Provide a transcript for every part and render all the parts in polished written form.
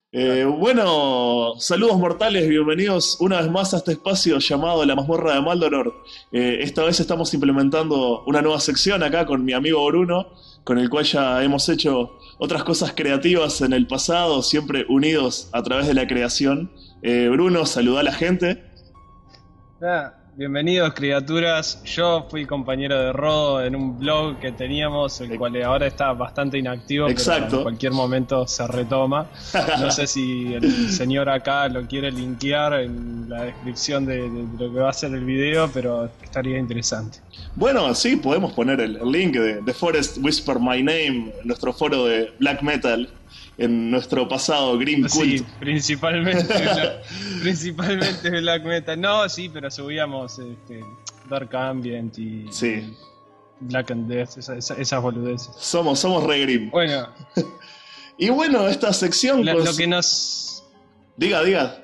Bueno, saludos mortales, bienvenidos una vez más a este espacio llamado La Mazmorra de Maldoror. Esta vez estamos implementando una nueva sección acá con mi amigo Bruno, con el cual ya hemos hecho otras cosas creativas en el pasado, siempre unidos a través de la creación. Bruno, saluda a la gente. Bienvenidos criaturas, yo fui compañero de Rodo en un blog que teníamos, el cual ahora está bastante inactivo, pero en Exacto. cualquier momento se retoma. No sé si el señor acá lo quiere linkear en la descripción de lo que va a ser el video, pero estaría interesante. Bueno, sí, podemos poner el link de The Forest Whisper My Name, nuestro foro de black metal, en nuestro pasado Grim Cult. Sí, principalmente, principalmente Black Metal. No, sí, pero subíamos Dark Ambient y Sí, Black and Death, esas boludeces. somos re Grim. Bueno, Y bueno, esta sección lo que nos... Diga, diga.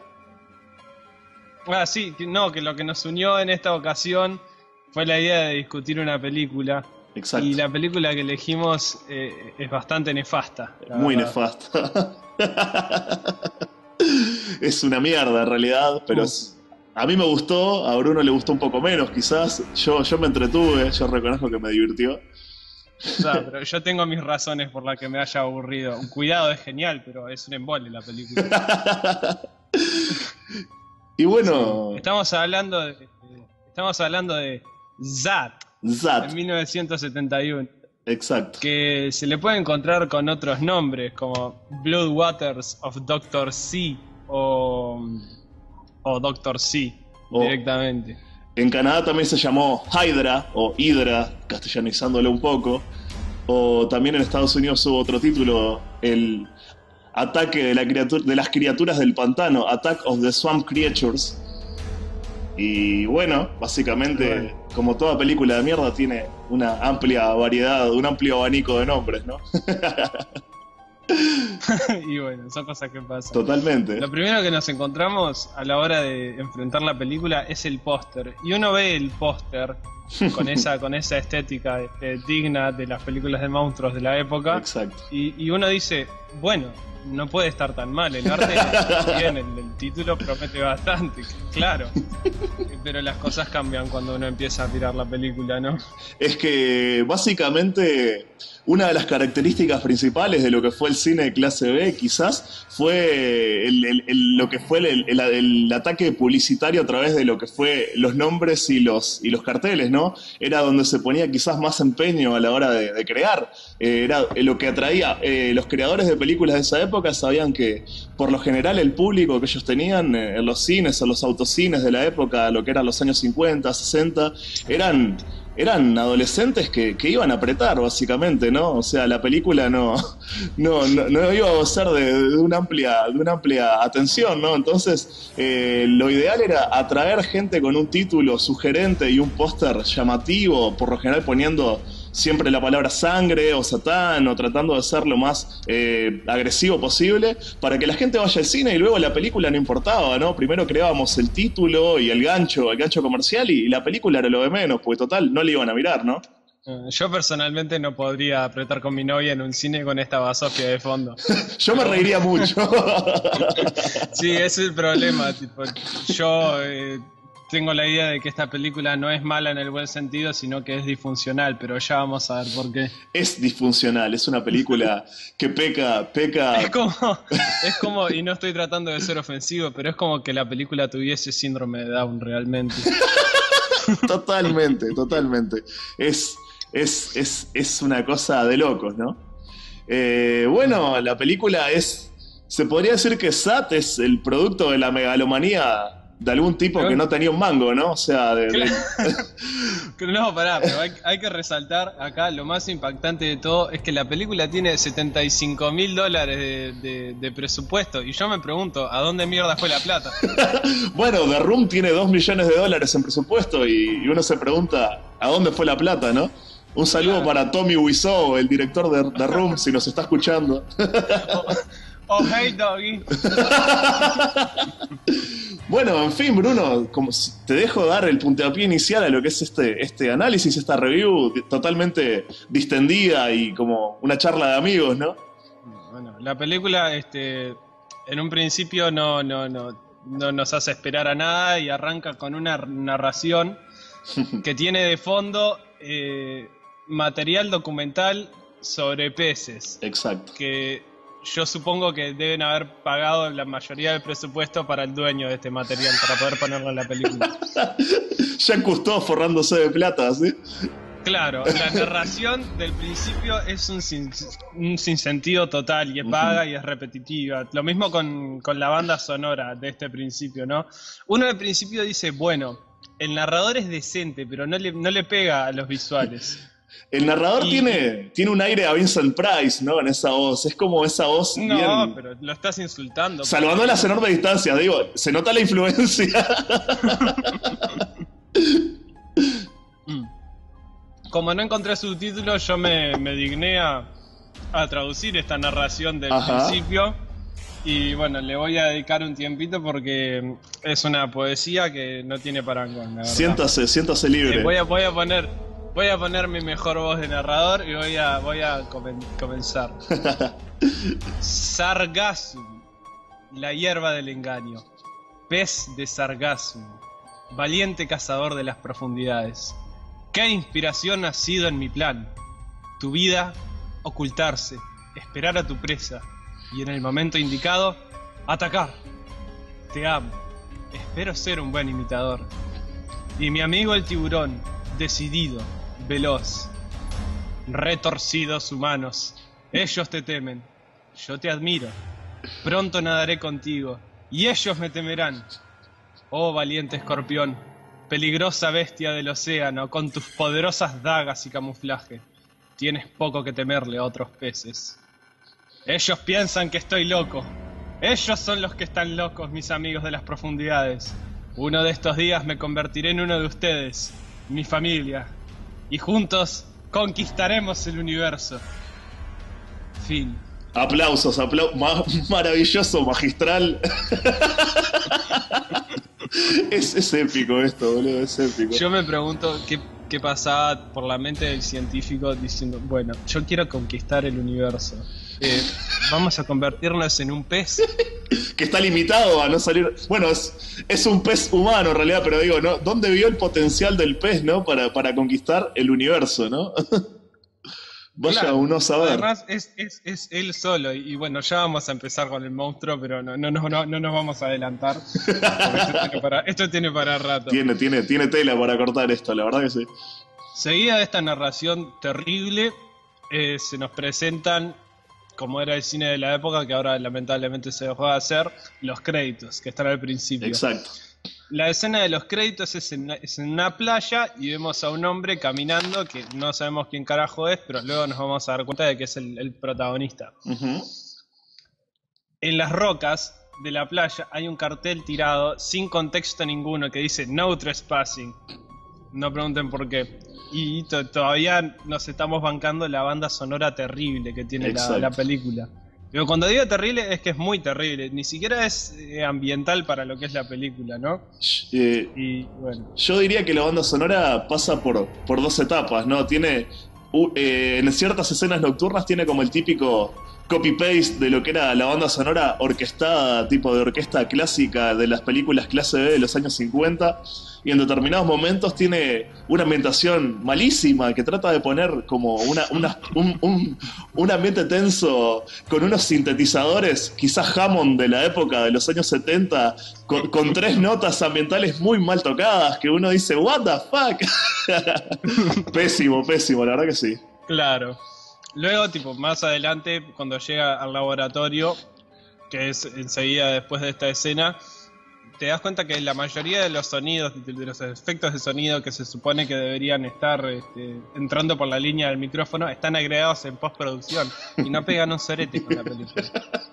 Sí, no, que lo que nos unió en esta ocasión fue la idea de discutir una película. Y Exacto. la película que elegimos es bastante nefasta, la Muy verdad. nefasta. Es una mierda en realidad, pero Uf, a mí me gustó, a Bruno le gustó un poco menos quizás. Yo me entretuve, yo reconozco que me divirtió. pero yo tengo mis razones por las que me haya aburrido. Cuidado, es genial, pero es un embole la película. Y Sí, bueno, estamos hablando de Zat, de Zat, 1971, exacto. que se le puede encontrar con otros nombres como Blood Waters of Doctor C o Doctor C O directamente. en Canadá también se llamó Hydra o Hydra, castellanizándolo un poco. O también en Estados Unidos hubo otro título, el ataque de las criaturas del pantano, Attack of the Swamp Creatures. Y bueno, Bueno. básicamente, como toda película de mierda, tiene una amplia variedad, un amplio abanico de nombres, ¿no? Y bueno, son cosas que pasan. Totalmente. Lo primero que nos encontramos a la hora de enfrentar la película es el póster. Y uno ve el póster con esa estética digna de las películas de monstruos de la época. Exacto. Y uno dice, bueno, no puede estar tan mal. El arte está bien, el título promete bastante, claro. Pero las cosas cambian cuando uno empieza a tirar la película, ¿no? Es que básicamente una de las características principales de lo que fue el cine de clase B quizás fue lo que fue el ataque publicitario a través de lo que fue los nombres y los carteles, ¿no? Era donde se ponía quizás más empeño a la hora de crear. Era lo que atraía. Los creadores de películas de esa época sabían que por lo general el público que ellos tenían en los cines o los autocines de la época, lo que eran los años 50, 60, eran adolescentes que iban a apretar, básicamente, ¿no? O sea, la película no iba a gozar de una amplia atención, ¿no? Entonces, lo ideal era atraer gente con un título sugerente y un póster llamativo, por lo general poniendo siempre la palabra sangre o satán o tratando de ser lo más agresivo posible para que la gente vaya al cine y luego la película no importaba, ¿no? Primero creábamos el título y el gancho comercial y la película era lo de menos, porque total no le iban a mirar, ¿no? Yo personalmente no podría apretar con mi novia en un cine con esta basofia de fondo. Yo me Pero bueno, reiría mucho. sí, ese es el problema. Tipo, yo tengo la idea de que esta película no es mala en el buen sentido, sino que es disfuncional, pero ya vamos a ver por qué. Es disfuncional, es una película que Es como, es como, y no estoy tratando de ser ofensivo, pero es como que la película tuviese síndrome de Down realmente. totalmente, totalmente. Es una cosa de locos, ¿no? Bueno, la película se podría decir que Sat es el producto de la megalomanía de algún tipo que Pero, no tenía un mango, ¿no? O sea, claro, no, pará, pero hay que resaltar acá lo más impactante de todo es que la película tiene $75.000 de presupuesto y yo me pregunto, ¿a dónde mierda fue la plata? bueno, The Room tiene $2 millones en presupuesto y uno se pregunta ¿a dónde fue la plata, no? Un saludo Claro. para Tommy Wiseau, el director de The Room, si nos está escuchando. Oh, oh, hey doggy. Bueno, en fin, Bruno, te dejo dar el puntapié inicial a lo que es este análisis, esta review totalmente distendida y como una charla de amigos, ¿no? Bueno, la película En un principio no nos hace esperar a nada y arranca con una narración que tiene de fondo material documental sobre peces, Exacto. que yo supongo que deben haber pagado la mayoría del presupuesto para el dueño de este material, para poder ponerlo en la película. Jean Cousteau forrándose de plata, ¿sí? Claro, la narración del principio es un sinsentido total y es vaga y es repetitiva. Lo mismo con la banda sonora de este principio, ¿no? Uno al principio dice, bueno, el narrador es decente, pero no le pega a los visuales. El narrador tiene un aire a Vincent Price, ¿no? En esa voz. Es como esa voz No, bien... pero lo estás insultando. Salvando las enormes distancias, digo, se nota la influencia. Como no encontré subtítulos, yo me digné a traducir esta narración del principio. Y bueno, le voy a dedicar un tiempito porque es una poesía que no tiene parangón, la verdad. Siéntase libre. Voy a poner mi mejor voz de narrador y voy a comenzar. Sargassum, la hierba del engaño. Pez de Sargassum, valiente cazador de las profundidades. ¿Qué inspiración ha sido en mi plan? Tu vida, ocultarse, esperar a tu presa y en el momento indicado, atacar. Te amo, espero ser un buen imitador. Y mi amigo el tiburón, decidido, veloz. Retorcidos humanos, ellos te temen, yo te admiro. Pronto nadaré contigo y ellos me temerán. Oh valiente escorpión, peligrosa bestia del océano, con tus poderosas dagas y camuflaje, tienes poco que temerle a otros peces. Ellos piensan que estoy loco. Ellos son los que están locos, mis amigos de las profundidades. Uno de estos días me convertiré en uno de ustedes, mi familia, y juntos conquistaremos el universo. Fin. Aplausos, maravilloso, magistral. Es épico esto, boludo, es épico. Yo me pregunto qué pasaba por la mente del científico diciendo, bueno, yo quiero conquistar el universo. Vamos a convertirnos en un pez. Que está limitado a no salir... Bueno, es un pez humano en realidad, pero digo, ¿no? ¿Dónde vio el potencial del pez, ¿no? Para conquistar el universo, ¿no? Vaya claro, uno a saber. Además es él solo y bueno, ya vamos a empezar con el monstruo, pero no nos vamos a adelantar. Esto tiene para rato. Tiene tela para cortar esto, la verdad que sí. Seguida de esta narración terrible, se nos presentan, como era el cine de la época, que ahora lamentablemente se dejó de hacer, los créditos, que están al principio. Exacto. La escena de los créditos es en una playa y vemos a un hombre caminando que no sabemos quién carajo es, pero luego nos vamos a dar cuenta de que es el protagonista. En las rocas de la playa hay un cartel tirado sin contexto ninguno que dice "No trespassing". No pregunten por qué. Y todavía nos estamos bancando la banda sonora terrible que tiene la película. Pero cuando digo terrible es que es muy terrible. Ni siquiera es ambiental para lo que es la película, ¿no? Y bueno. Yo diría que la banda sonora pasa por dos etapas, ¿no? Tiene en ciertas escenas nocturnas tiene como el típico copy-paste de lo que era la banda sonora orquestada, tipo de orquesta clásica de las películas clase B de los años 50, y en determinados momentos tiene una ambientación malísima que trata de poner como un ambiente tenso con unos sintetizadores, quizás Hammond de la época de los años 70, con tres notas ambientales muy mal tocadas, que uno dice, what the fuck. Pésimo, la verdad que sí. Claro. Luego, tipo, más adelante, cuando llega al laboratorio, que es enseguida después de esta escena, te das cuenta que la mayoría de los sonidos, de los efectos de sonido que se supone que deberían estar entrando por la línea del micrófono, están agregados en postproducción y no pegan un sorete con la película.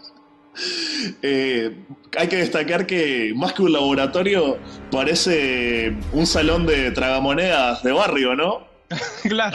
Hay que destacar que más que un laboratorio parece un salón de tragamonedas de barrio, ¿no? Claro.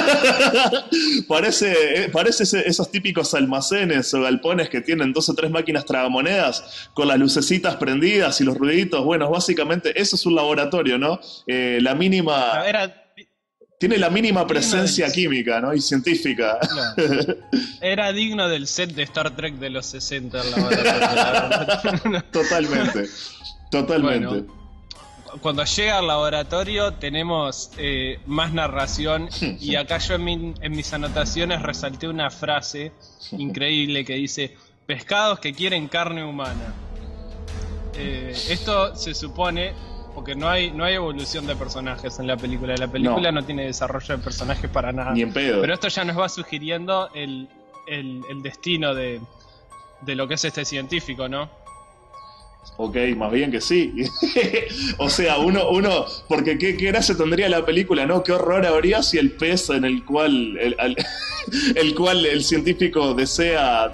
Parece esos típicos almacenes o galpones que tienen 2 o 3 máquinas tragamonedas con las lucecitas prendidas y los ruiditos. Bueno, básicamente eso es un laboratorio, ¿no? La mínima... tiene la mínima Digno presencia del- química, ¿no? Y científica. Claro. Era digno del set de Star Trek de los 60 el laboratorio, la verdad. Totalmente. Totalmente. Bueno, cuando llega al laboratorio tenemos más narración y acá yo en mis anotaciones resalté una frase increíble que dice: pescados que quieren carne humana. Esto se supone, porque no hay evolución de personajes en la película. La película no tiene desarrollo de personajes para nada. Ni en pedo. Pero esto ya nos va sugiriendo el destino de lo que es este científico, ¿no? Ok, más bien que sí. O sea, uno, porque qué gracia tendría la película, ¿no? Qué horror habría si el pez en el cual el cual el científico desea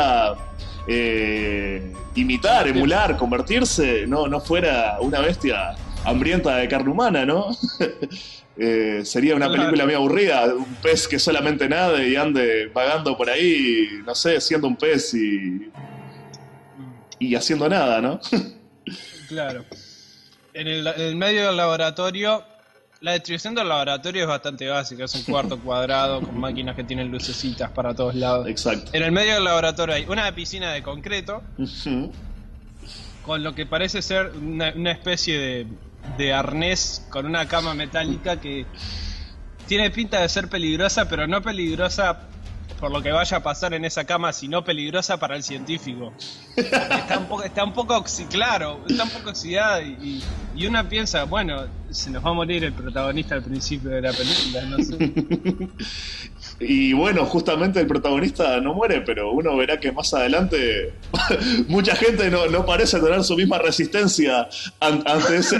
imitar, emular, convertirse, no fuera una bestia hambrienta de carne humana, ¿no? Sería una película muy aburrida, un pez que solamente nade y ande vagando por ahí, no sé, siendo un pez y haciendo nada, ¿no? Claro. En el medio del laboratorio, la descripción del laboratorio es bastante básica. Es un cuarto cuadrado con máquinas que tienen lucecitas para todos lados. Exacto. En el medio del laboratorio hay una piscina de concreto Ujú. con lo que parece ser una especie de arnés con una cama metálica que tiene pinta de ser peligrosa, pero no peligrosa por lo que vaya a pasar en esa cama, sino peligrosa para el científico. Está un poco claro, está un poco oxidada y uno piensa, bueno, se nos va a morir el protagonista al principio de la película, no sé. Y bueno, justamente el protagonista no muere, pero uno verá que más adelante mucha gente no parece tener su misma resistencia ante ese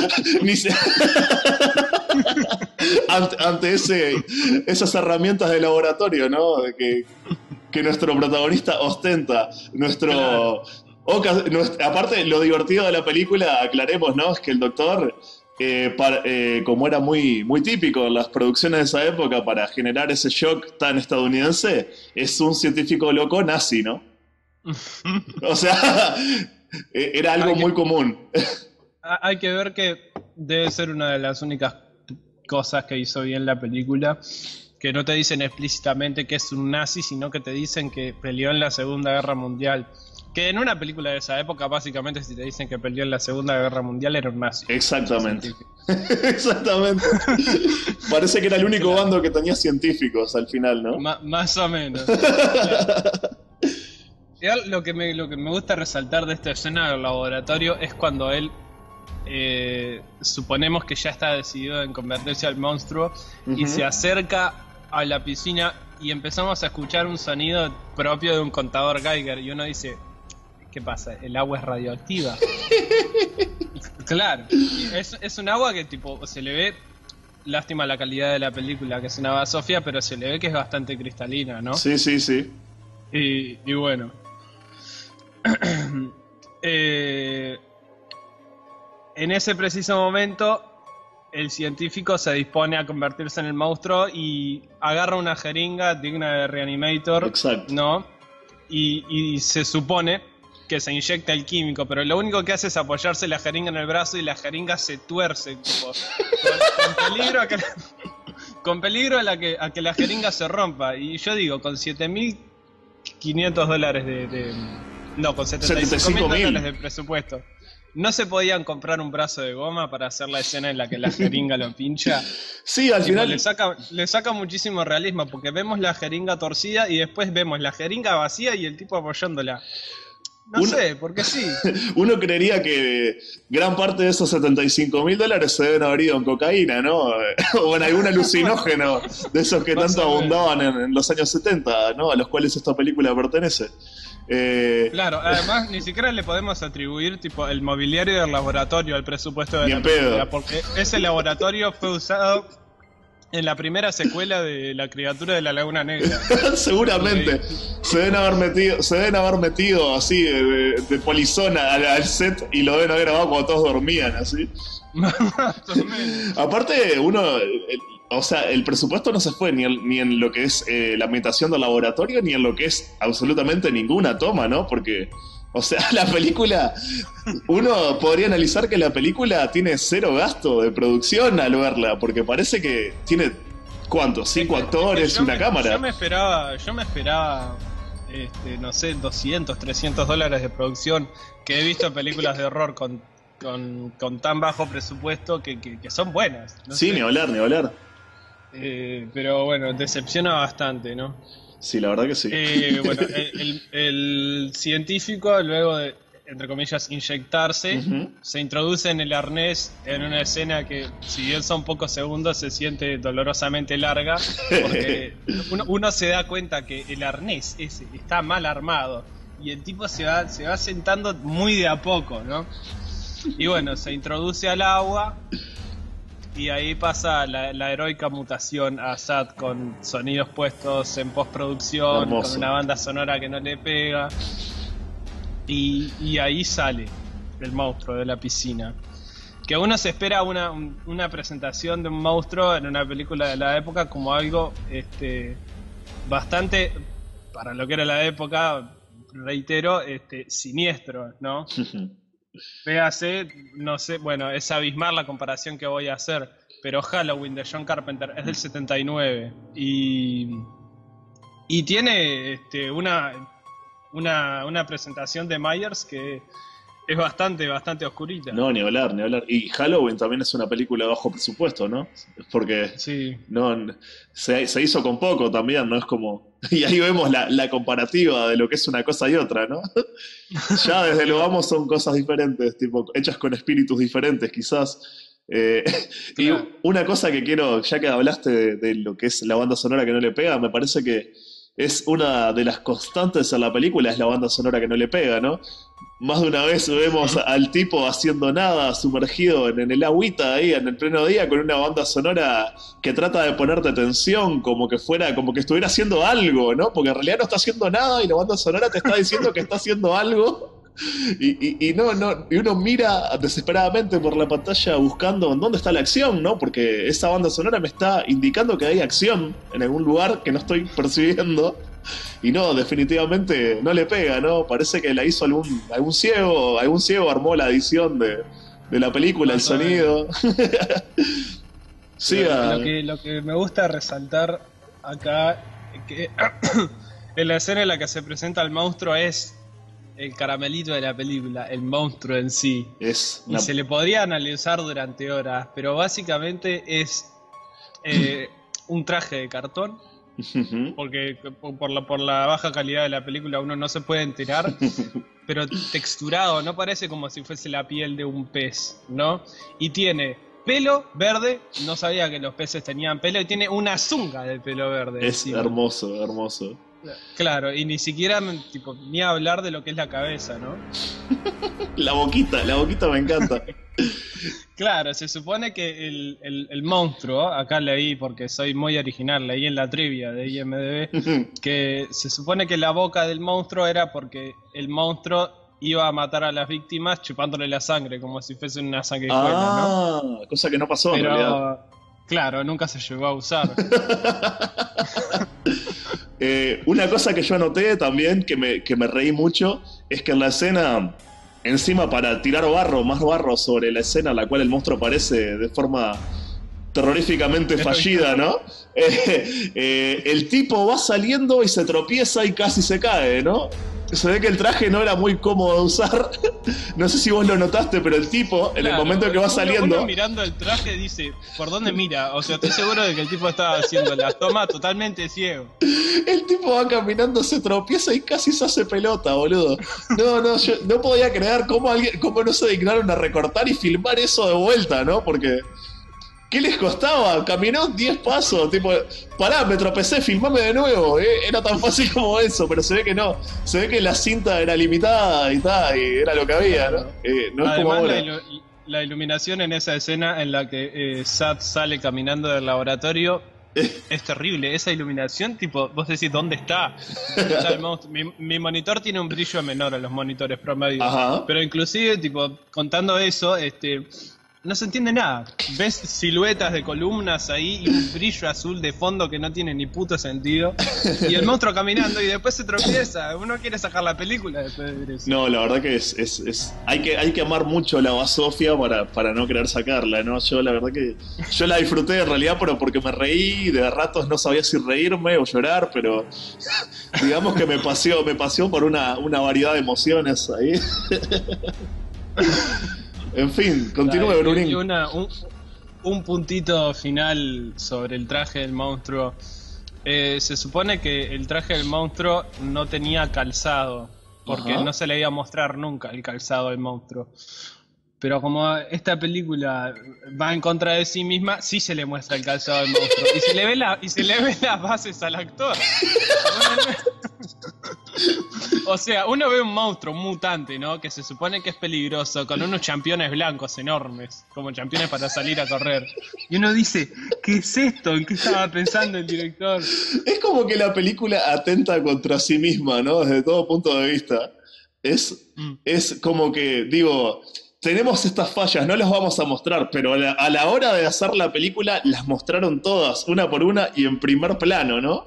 ante esas herramientas de laboratorio, ¿no? Que nuestro protagonista ostenta. Claro. Aparte, lo divertido de la película, aclaremos, ¿no? Es que el doctor, como era muy típico en las producciones de esa época, para generar ese shock tan estadounidense, es un científico loco nazi, ¿no? O sea, era algo muy común. Hay que ver que debe ser una de las únicas cosas que hizo bien la película, que no te dicen explícitamente que es un nazi, sino que te dicen que peleó en la Segunda Guerra Mundial. Que en una película de esa época, básicamente, si te dicen que peleó en la Segunda Guerra Mundial, era un nazi. Exactamente. Exactamente. Parece que era el único bando que tenía científicos al final, ¿no? Más o menos. Claro. Y lo que me gusta resaltar de esta escena del laboratorio es cuando él, suponemos que ya está decidido en convertirse al monstruo, y se acerca a la piscina y empezamos a escuchar un sonido propio de un contador Geiger y uno dice: ¿qué pasa? ¿El agua es radioactiva? Claro, es un agua que tipo se le ve, lástima la calidad de la película, que es una basofia, pero se le ve que es bastante cristalina, ¿no? Sí, sí, sí. Y bueno. En ese preciso momento, el científico se dispone a convertirse en el monstruo y agarra una jeringa digna de Reanimator. Exacto. ¿No? Y se supone que se inyecta el químico, pero lo único que hace es apoyarse la jeringa en el brazo y la jeringa se tuerce, tipo, con peligro a que la jeringa se rompa. Y yo digo, con $7.500 no, con $75.000 de presupuesto, ¿no se podían comprar un brazo de goma para hacer la escena en la que la jeringa lo pincha? Sí, al Tipo, final. le saca muchísimo realismo, porque vemos la jeringa torcida y después vemos la jeringa vacía y el tipo apoyándola. No sé, porque sí. Uno creería que gran parte de esos $75.000 se deben haber ido en cocaína, ¿no? O en algún alucinógeno de esos que tanto abundaban en los años 70, ¿no? A los cuales esta película pertenece. Claro, además ni siquiera le podemos atribuir tipo el mobiliario del laboratorio al presupuesto de Ni la en pedo. película, porque ese laboratorio fue usado en la primera secuela de La criatura de la Laguna Negra. Seguramente. Se deben haber metido así de polizona al set y lo deben haber grabado cuando todos dormían, así. Aparte, o sea, el presupuesto no se fue ni en lo que es la ambientación del laboratorio, ni en lo que es absolutamente ninguna toma, ¿no? Porque, o sea, la película, uno podría analizar que la película tiene cero gasto de producción al verla, porque parece que tiene ¿Cuántos? ¿5 actores y una cámara? Yo me esperaba no sé, 200, 300 dólares de producción, que he visto películas de horror con tan bajo presupuesto que son buenas. No Sí, sé. ni hablar, ni hablar. Pero bueno, decepciona bastante, ¿no? Sí, la verdad que sí. Bueno, el científico, luego de, entre comillas, inyectarse, Ujú. se introduce en el arnés en una escena que, si bien son pocos segundos, se siente dolorosamente larga, porque uno se da cuenta que el arnés ese está mal armado y el tipo se va sentando muy de a poco, ¿no? Y bueno, se introduce al agua y ahí pasa la heroica mutación a Sad con sonidos puestos en postproducción, Hermoso. con una banda sonora que no le pega. Y ahí sale el monstruo de la piscina. Que uno se espera una presentación de un monstruo en una película de la época como algo bastante, para lo que era la época, reitero, siniestro, ¿no? Véase, no sé, bueno, es abismar la comparación que voy a hacer, pero Halloween de John Carpenter es del 79 y tiene una presentación de Myers que es bastante oscurita. No, ni hablar, ni hablar. Y Halloween también es una película de bajo presupuesto, ¿no? Porque Sí, no se hizo con poco también, ¿no? Es como... Y ahí vemos la comparativa de lo que es una cosa y otra, ¿no? Ya desde lo vamos son cosas diferentes, tipo, hechas con espíritus diferentes, quizás. Y claro. una cosa que quiero, ya que hablaste de lo que es la banda sonora que no le pega, me parece que es una de las constantes en la película, es la banda sonora que no le pega, ¿no? Más de una vez vemos al tipo haciendo nada, sumergido en el agüita ahí en el pleno día, con una banda sonora que trata de ponerte tensión, como que fuera, como que estuviera haciendo algo, ¿no? Porque en realidad no está haciendo nada y la banda sonora te está diciendo que está haciendo algo. Y uno mira desesperadamente por la pantalla buscando dónde está la acción, ¿no? Porque esa banda sonora me está indicando que hay acción en algún lugar que no estoy percibiendo. Y no, definitivamente no le pega, ¿no? Parece que la hizo algún ciego armó la edición de la película, el Más o menos. sonido. Sí, Lo que me gusta resaltar acá que en la escena en la que se presenta el monstruo es el caramelito de la película, el monstruo en sí. es Y una... se le podría analizar durante horas, pero básicamente es un traje de cartón, Ujú. porque por la baja calidad de la película uno no se puede enterar, pero texturado, no parece como si fuese la piel de un pez, ¿no? Y tiene pelo verde, no sabía que los peces tenían pelo, y tiene una zunga de pelo verde Es encima. hermoso, hermoso. Claro, y ni siquiera tipo, ni hablar de lo que es la cabeza, ¿no? La boquita me encanta. Claro, se supone que el monstruo, acá leí porque soy muy original, leí en la trivia de IMDb, que se supone que la boca del monstruo era porque el monstruo iba a matar a las víctimas chupándole la sangre, como si fuese una sanguijuela, ¿no? Cosa que no pasó en realidad. Pero, claro, nunca se llegó a usar. Una cosa que yo anoté también, que me reí mucho, es que en la escena, encima para tirar más barro sobre la escena en la cual el monstruo aparece de forma terroríficamente fallida, ¿no? El tipo va saliendo y se tropieza y casi se cae, ¿no? Se ve que el traje no era muy cómodo de usar. No sé si vos lo notaste, pero el tipo, en el Claro, momento que va saliendo... uno mirando el traje dice, ¿por dónde mira? O sea, estoy seguro de que el tipo estaba haciendo la toma totalmente ciego. El tipo va caminando, se tropieza y casi se hace pelota, boludo. No, yo no podía creer cómo no se dignaron a recortar y filmar eso de vuelta, ¿no? Porque... ¿qué les costaba? Caminó 10 pasos, tipo, pará, me tropecé, filmame de nuevo. Era tan fácil como eso, pero se ve que no. Se ve que la cinta era limitada y tal, y era lo que había, ¿no? No es como Además, ahora. la iluminación en esa escena en la que Sad sale caminando del laboratorio es terrible. Esa iluminación, tipo, vos decís, ¿dónde está? ¿Dónde está el monstruo? Mi monitor tiene un brillo menor a los monitores promedio. Ajá. Pero inclusive, tipo, contando eso, no se entiende nada. Ves siluetas de columnas ahí y un brillo azul de fondo que no tiene ni puto sentido. Y el monstruo caminando y después se tropieza. Uno quiere sacar la película después de ver eso. No, la verdad que hay que amar mucho la basofia para no querer sacarla, ¿no? Yo la verdad que yo la disfruté en realidad, pero porque me reí, de ratos no sabía si reírme o llorar, pero digamos que me paseó por una variedad de emociones ahí. En fin, continúe, Brunín. Y un puntito final sobre el traje del monstruo. Se supone que el traje del monstruo no tenía calzado, porque no se le iba a mostrar nunca el calzado del monstruo. Pero como esta película va en contra de sí misma, sí se le muestra el calzado del monstruo. Y se le ve las bases al actor. O sea, uno ve un monstruo, un mutante, ¿no? Que se supone que es peligroso, con unos championes blancos enormes, como championes para salir a correr. Y uno dice, ¿qué es esto? ¿En qué estaba pensando el director? Es como que la película atenta contra sí misma, ¿no? Desde todo punto de vista. Es como que, digo, tenemos estas fallas, no las vamos a mostrar, pero a la hora de hacer la película las mostraron todas, una por una y en primer plano, ¿no?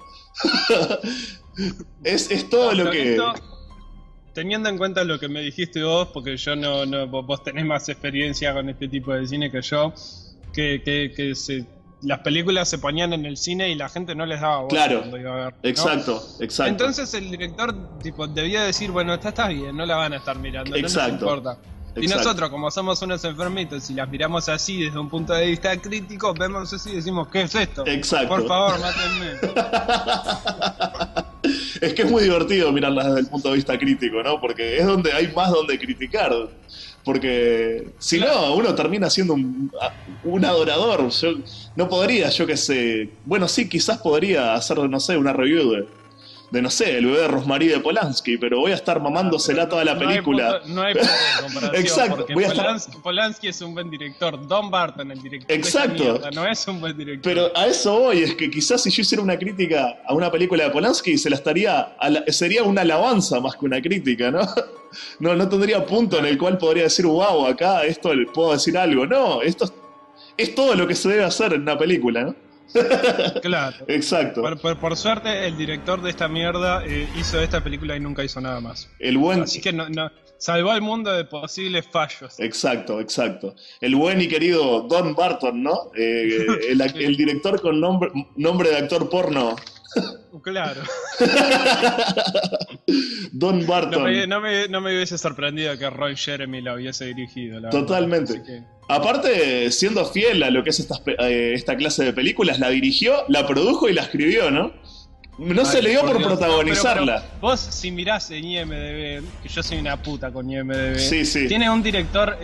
Es todo lo que... Esto, teniendo en cuenta lo que me dijiste vos, porque yo vos tenés más experiencia con este tipo de cine que yo, las películas se ponían en el cine y la gente no les daba bola. Claro, cuando iba a ver, ¿no? exacto. Entonces el director debía decir, bueno, esta está bien, no la van a estar mirando, no nos importa. Y nosotros, como somos unos enfermitos y las miramos así desde un punto de vista crítico, vemos así y decimos, ¿qué es esto? Exacto. Por favor, mátenme. Es que es muy divertido mirarlas desde el punto de vista crítico, ¿no? Porque es donde hay más donde criticar. Porque si no, uno termina siendo un adorador. No podría, yo qué sé. Bueno, sí, quizás podría hacer, no sé, una review de no sé, el bebé de Rosmarie de Polanski, pero voy a estar mamándosela toda la película. No hay punto de comparación. Exacto. Porque Polanski es un buen director. Don Barton, el director exacto. de esta mierda, no es un buen director. Pero a eso voy, es que quizás si yo hiciera una crítica a una película de Polanski, sería una alabanza más que una crítica, ¿no? No tendría punto en el cual podría decir, wow, acá esto puedo decir algo. No, esto es todo lo que se debe hacer en una película, ¿no? Claro. Exacto. Por suerte, el director de esta mierda hizo esta película y nunca hizo nada más. Así que no, salvó al mundo de posibles fallos. Exacto. El buen y querido Don Barton, ¿no? El director con nombre de actor porno. Claro. Don Barton. No me hubiese sorprendido que Ron Jeremy la hubiese dirigido. Totalmente. Aparte, siendo fiel a lo que es esta clase de películas, la dirigió, la produjo y la escribió, ¿no? No se le dio por protagonizarla. Pero vos, si mirás en IMDb, que yo soy una puta con IMDb, sí. Tiene un director,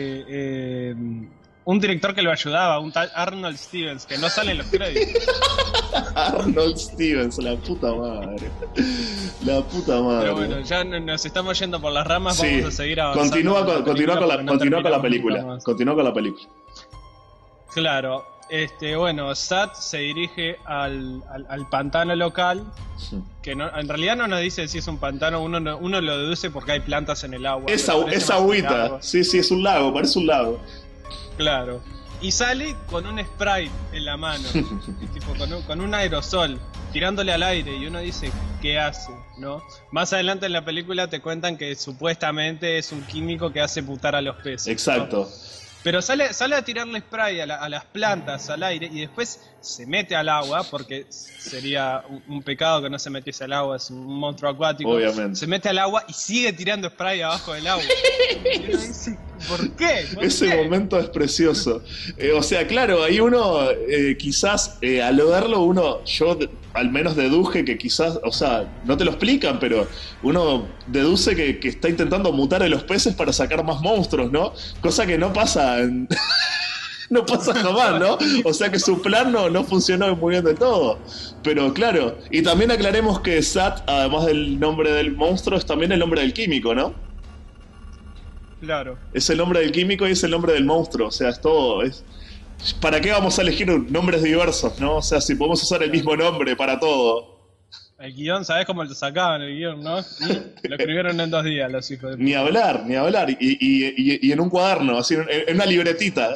un director que lo ayudaba, un tal Arnold Stevens, que no sale en los créditos. Arnold Stevens, la puta madre. Pero bueno, ya nos estamos yendo por las ramas, sí. Vamos a seguir avanzando. Continúa con la película. Continúa con la película. Claro, bueno, Sat se dirige al pantano local, que en realidad no nos dice si es un pantano, uno lo deduce porque hay plantas en el agua. Es agüita, sí, es un lago, parece un lago. Claro. Y sale con un spray en la mano, tipo con un aerosol, tirándole al aire, y uno dice, ¿qué hace? ¿No? Más adelante en la película te cuentan que supuestamente es un químico que hace putar a los peces. Exacto. ¿No? Pero sale a tirarle spray a las plantas, al aire, y después se mete al agua, porque sería un pecado que no se metiese al agua, es un monstruo acuático. Obviamente. Se mete al agua y sigue tirando spray abajo del agua. Y uno dice, ¿por qué? Ese momento es precioso. O sea, claro, ahí uno, quizás, al verlo, yo al menos deduje que quizás, o sea, no te lo explican, pero uno deduce que está intentando mutar a los peces para sacar más monstruos, ¿no? Cosa que no pasa no pasa jamás, ¿no? O sea que su plan no funcionó muy bien de todo. Pero claro, y también aclaremos que Sat, además del nombre del monstruo, es también el nombre del químico, ¿no? Claro. Es el nombre del químico y es el nombre del monstruo, o sea, es todo. ¿Para qué vamos a elegir nombres diversos, no? O sea, si podemos usar el mismo nombre para todo. El guión, ¿sabés cómo lo sacaban el guión, no? Lo escribieron en 2 días los hijos de puta. Ni hablar, ni hablar. Y en un cuaderno, así, en una libretita.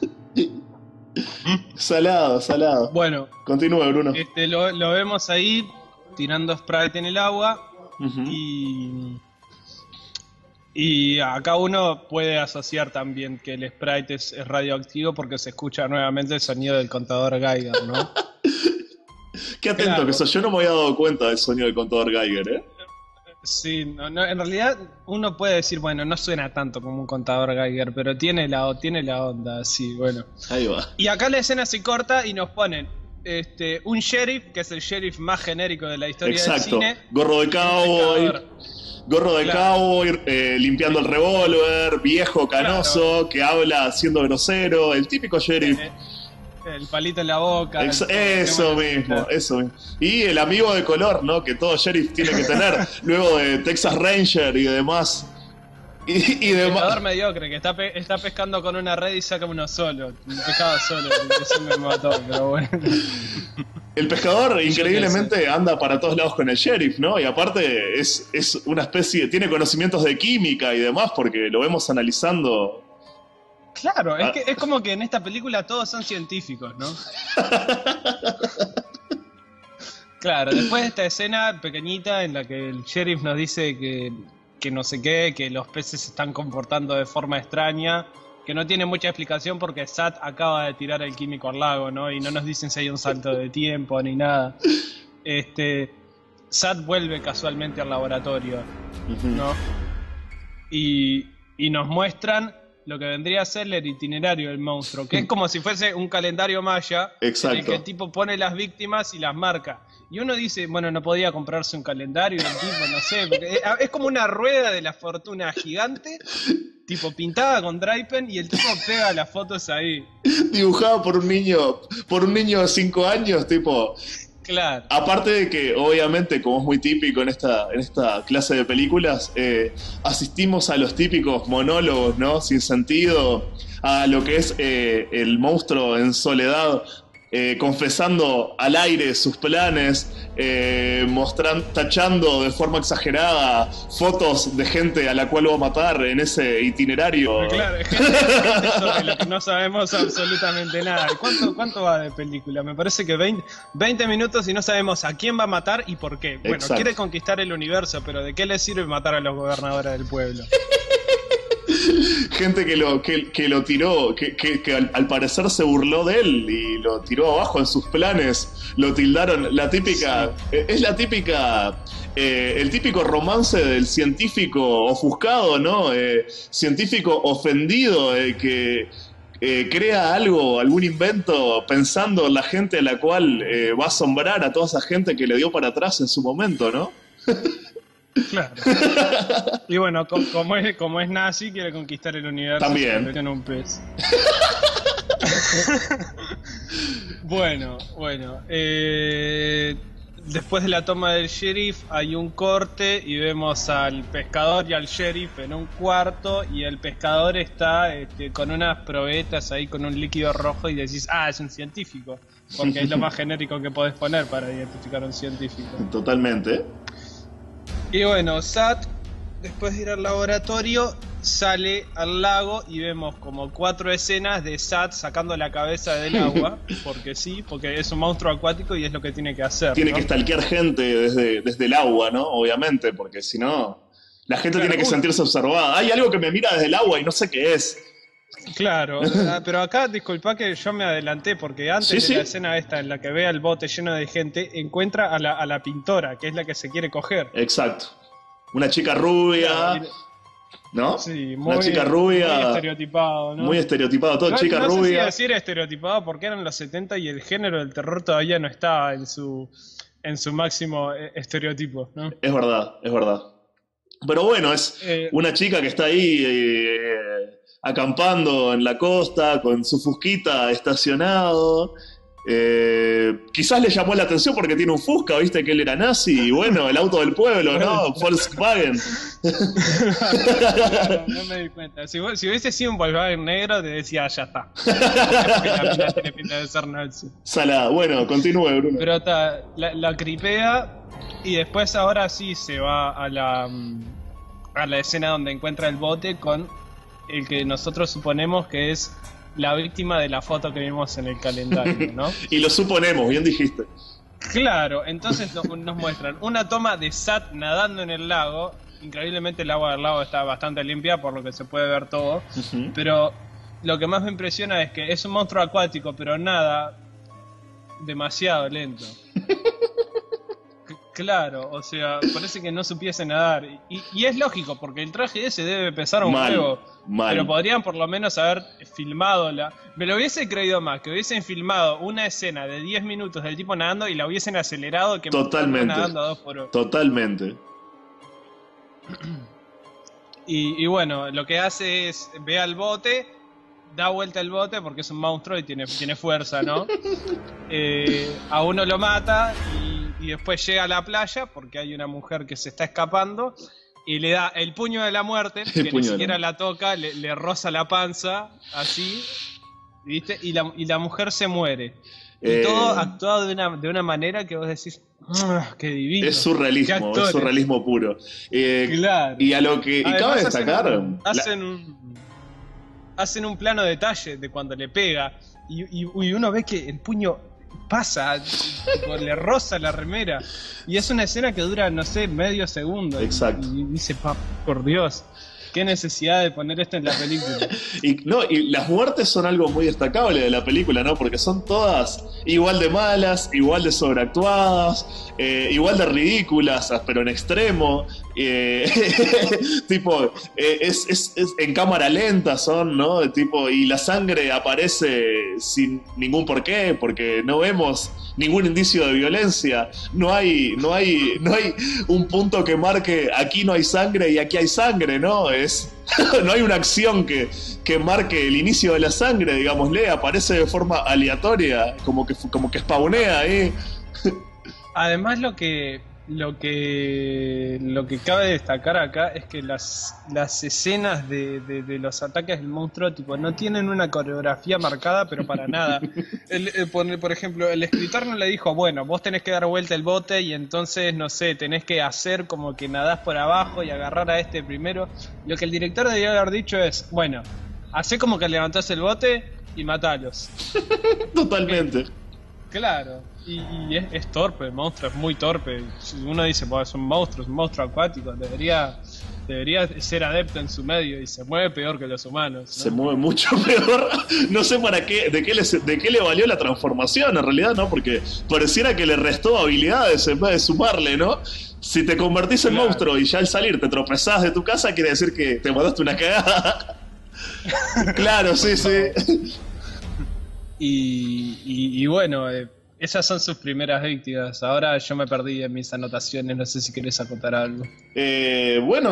Salado, salado. Bueno, Continúa, Bruno. lo vemos ahí tirando Sprite en el agua. Ujú. Y acá uno puede asociar también que el Sprite es radioactivo porque se escucha nuevamente el sonido del contador Geiger, ¿no? Qué atento Claro. que soy. Yo no me había dado cuenta del sonido del contador Geiger, ¿eh? Sí, en realidad uno puede decir, bueno, no suena tanto como un contador Geiger, pero tiene la onda, sí, bueno. Ahí va. Y acá la escena se corta y nos ponen un sheriff, que es el sheriff más genérico de la historia del Exacto. cine. Gorro de cowboy. Pescador. Gorro de Claro. cowboy, limpiando el revólver, viejo canoso, que habla siendo grosero, el típico sheriff. El palito en la boca. Eso mismo, eso mismo. Y el amigo de color, ¿no? Que todo sheriff tiene que tener, luego de Texas Ranger y demás. Y El demás. pescador mediocre que está pescando con una red y saca uno solo. Un pescado solo. Eso me mató, pero bueno. El pescador Yo increíblemente anda para todos lados con el sheriff, ¿no? Y aparte es una especie, tiene conocimientos de química y demás, porque lo vemos analizando. Claro, es como que en esta película todos son científicos, ¿no? Claro, después de esta escena pequeñita en la que el sheriff nos dice que no sé qué, que los peces se están comportando de forma extraña, que no tiene mucha explicación porque Sat acaba de tirar el químico al lago, ¿no? Y no nos dicen si hay un salto de tiempo ni nada. Sat vuelve casualmente al laboratorio, ¿no? Y nos muestran lo que vendría a ser el itinerario del monstruo, que es como si fuese un calendario maya, Exacto. en el que el tipo pone las víctimas y las marca. Y uno dice, bueno, no podía comprarse un calendario, el tipo, no sé, porque es como una rueda de la fortuna gigante, tipo pintada con dry pen, y el tipo pega las fotos ahí. Dibujado por un niño de 5 años, tipo. Claro. Aparte de que, obviamente, como es muy típico en esta clase de películas, asistimos a los típicos monólogos, ¿no? Sin sentido, a lo que es el monstruo en soledad, confesando al aire sus planes, tachando de forma exagerada fotos de gente a la cual va a matar en ese itinerario. Claro, gente sobre lo que no sabemos absolutamente nada. ¿Cuánto va de película? Me parece que 20 minutos y no sabemos a quién va a matar y por qué. Bueno, Exacto. quiere conquistar el universo, pero ¿de qué le sirve matar a los gobernadores del pueblo? Gente que lo tiró, que al parecer se burló de él y lo tiró abajo en sus planes, lo tildaron, la típica, es la típica, el típico romance del científico ofuscado, ¿no? Científico ofendido, que crea algún invento pensando en la gente a la cual va a asombrar a toda esa gente que le dio para atrás en su momento, ¿no? Claro. Y bueno, como es nazi, quiere conquistar el universo. También. Se convierte en un pez. Bueno. Después de la toma del sheriff hay un corte y vemos al pescador y al sheriff en un cuarto y el pescador está con unas probetas ahí con un líquido rojo y decís, es un científico, porque es lo más genérico que podés poner para identificar a un científico. Totalmente. Y bueno, Sat, después de ir al laboratorio, sale al lago y vemos como 4 escenas de Sat sacando la cabeza del agua, porque sí, porque es un monstruo acuático y es lo que tiene que hacer. Tiene ¿no? que stalkear gente desde el agua, ¿no? Obviamente, porque si no, la gente Claro, tiene que sentirse observada. Hay algo que me mira desde el agua y no sé qué es. Claro, pero acá disculpa que yo me adelanté porque antes Sí. de la escena esta en la que ve al bote lleno de gente, encuentra a la pintora, que es la que se quiere coger. Exacto. Una chica rubia, Claro, ¿no? Sí, Una chica rubia. muy estereotipado, ¿no? Muy estereotipado, todo chica no sé si rubia. decir estereotipado porque eran los 70 y el género del terror todavía no estaba en su máximo estereotipo, ¿no? Es verdad, es verdad. Pero bueno, es una chica que está ahí acampando en la costa con su fusquita estacionado. Quizás le llamó la atención porque tiene un Fusca, viste que él era nazi, y bueno, el auto del pueblo, ¿no? Volkswagen. Claro, no me di cuenta. Si hubiese sido un Volkswagen negro, te decía, ya está. Porque la mina tiene pinta de ser nazi. Salada. Bueno, continúe, Bruno. Pero la cripea Y después ahora sí se va a la escena donde encuentra el bote con el que nosotros suponemos que es la víctima de la foto que vimos en el calendario, ¿no? Y lo suponemos, bien dijiste. Claro, entonces nos muestran una toma de Sat nadando en el lago. Increíblemente el agua del lago está bastante limpia, por lo que se puede ver todo. Pero lo que más me impresiona es que es un monstruo acuático, pero nada demasiado lento. Claro, o sea, parece que no supiese nadar. Y es lógico, porque el traje ese debe pesar un huevo. Pero podrían por lo menos haber filmado me lo hubiese creído más, que hubiesen filmado una escena de 10 minutos del tipo nadando y la hubiesen acelerado que totalmente nadando a 2x8. Totalmente. Y bueno, lo que hace es, ve al bote, da vuelta el bote porque es un monstruo y tiene fuerza, ¿no? A uno lo mata y después llega a la playa porque hay una mujer que se está escapando y le da el puño de la muerte, que ni siquiera la toca, le roza la panza, así, ¿viste? Y la mujer se muere. Y todo actuado de una manera que vos decís, qué divino. Es surrealismo puro. Claro. Y a lo que cabe destacar... Hacen un plano detalle de cuando le pega y uno ve que el puño pasa, le roza la remera. Y es una escena que dura, no sé, medio segundo. Exacto. Y dice, por Dios, qué necesidad de poner esto en la película. y las muertes son algo muy destacable de la película, ¿no? Porque son todas igual de malas, igual de sobreactuadas, igual de ridículas, pero en extremo. Tipo, es en cámara lenta son, ¿no? Tipo, y la sangre aparece sin ningún porqué, porque no vemos ningún indicio de violencia. No hay un punto que marque aquí no hay sangre y aquí hay sangre, ¿no? No hay una acción que marque el inicio de la sangre, digámosle, aparece de forma aleatoria, como que spawnea ahí. Además lo que cabe destacar acá es que las escenas de los ataques del monstruo tipo no tienen una coreografía marcada, pero para nada. Por ejemplo, el escritor no le dijo, bueno, vos tenés que dar vuelta el bote y entonces, no sé, tenés que hacer como que nadás por abajo y agarrar a este primero. Lo que el director debió haber dicho es, bueno, hacé como que levantás el bote y matalos. Totalmente. Claro, y es torpe, el monstruo es muy torpe. Uno dice, pues es un monstruo acuático, debería ser adepto en su medio y se mueve peor que los humanos, ¿no? Se mueve mucho peor. No sé para qué, de qué le valió la transformación en realidad, ¿no? Porque pareciera que le restó habilidades en vez de sumarle, ¿no? Si te convertís en monstruo y ya al salir te tropezás de tu casa, quiere decir que te mandaste una cagada. Claro, sí. Y bueno, esas son sus primeras víctimas. Ahora yo me perdí en mis anotaciones, no sé si querés acotar algo. Bueno,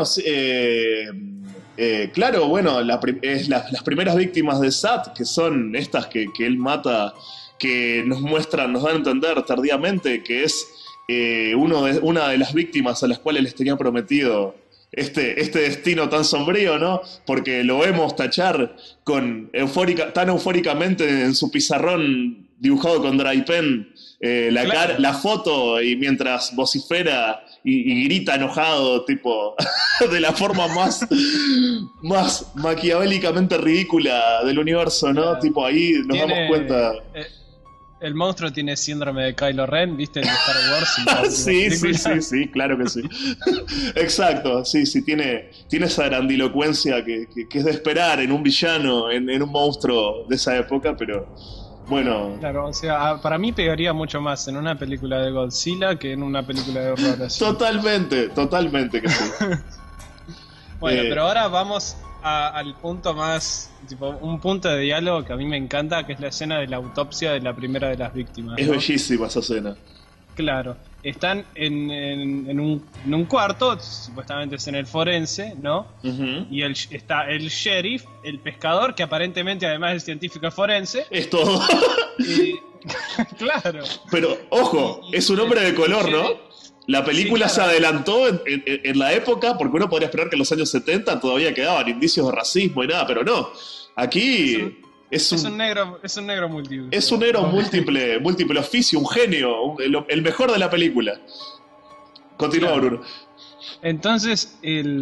claro, bueno, las primeras víctimas de Sat, que son estas que él mata, que nos dan a entender tardíamente que es una de las víctimas a las cuales les tenía prometido este destino tan sombrío, ¿no? Porque lo vemos tachar tan eufóricamente en su pizarrón dibujado con dry pen, claro, la foto, y mientras vocifera y grita enojado, tipo, de la forma más maquiavélicamente ridícula del universo, ¿no? Claro. Tipo, ahí nos damos cuenta... El monstruo tiene síndrome de Kylo Ren, ¿viste? En Star Wars. Sí, claro que sí. Exacto, sí, tiene esa grandilocuencia que es de esperar en un villano, en un monstruo de esa época, pero bueno... Claro, o sea, para mí pegaría mucho más en una película de Godzilla que en una película de horror así. Totalmente que sí. Bueno, pero ahora vamos al punto más... Tipo, un punto de diálogo que a mí me encanta, que es la escena de la autopsia de la primera de las víctimas, ¿no? Es bellísima esa escena. Claro, están en un cuarto, supuestamente es en el forense, ¿no? Uh-huh. Y está el sheriff, el pescador, que aparentemente además es científico forense. Es todo. Claro. Pero, ojo, es un hombre de color, ¿no? La película, sí, claro, se adelantó en la época, porque uno podría esperar que en los años 70 todavía quedaban indicios de racismo y nada, pero no. Aquí es un negro múltiple. Es un negro múltiple oficio, un genio, el mejor de la película. Continúa, Claro. Bruno. Entonces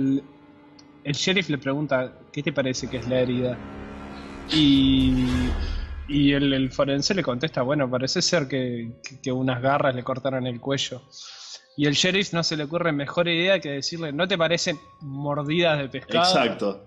el sheriff le pregunta, ¿qué te parece que es la herida? Y, y el forense le contesta, bueno, parece ser que unas garras le cortaron el cuello. Y el sheriff no se le ocurre mejor idea que decirle, ¿no te parecen mordidas de pescado? Exacto.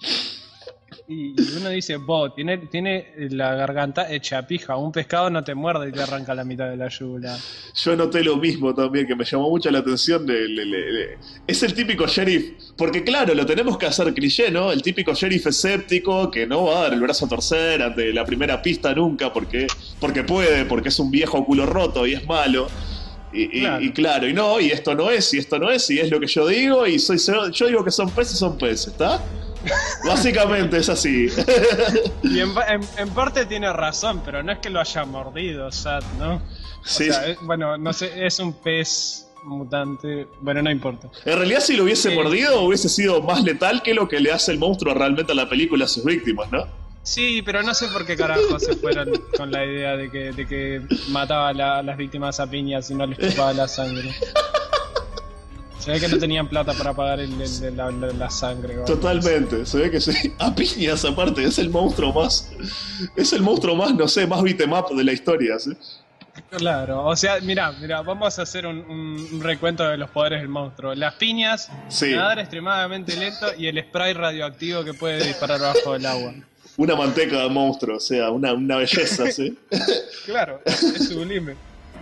Y uno dice, tiene la garganta hecha pija, un pescado no te muerde y te arranca la mitad de la yugular. Yo noté lo mismo también, que me llamó mucho la atención. Es el típico sheriff, porque claro, lo tenemos que hacer cliché, ¿no? El típico sheriff escéptico que no va a dar el brazo a torcer ante la primera pista nunca, porque puede, porque es un viejo culo roto y es malo. Claro. Y claro, y no, y esto no es, y esto no es, y es lo que yo digo, y yo digo que son peces, ¿está? Básicamente es así. Y en parte tiene razón, pero no es que lo haya mordido, Sad, ¿no? O Sí. sea, bueno, no sé, es un pez mutante, bueno, no importa. En realidad, si lo hubiese Eh, mordido, hubiese sido más letal que lo que le hace el monstruo realmente a la película a sus víctimas, ¿no? Sí, pero no sé por qué carajo se fueron con la idea de que mataba a las víctimas a piñas y no les chupaba la sangre. Se ve que no tenían plata para pagar la sangre. O algo Totalmente, se ve que sí. A piñas, aparte, es el monstruo más. Es el monstruo más, no sé, más beat'em up de la historia, ¿sí? así. Claro, o sea, mira, vamos a hacer un recuento de los poderes del monstruo. Las piñas, Sí. nadar extremadamente lento y el spray radioactivo que puede disparar bajo el agua. Una manteca de monstruo, o sea, una belleza, ¿sí? Claro, es sublime.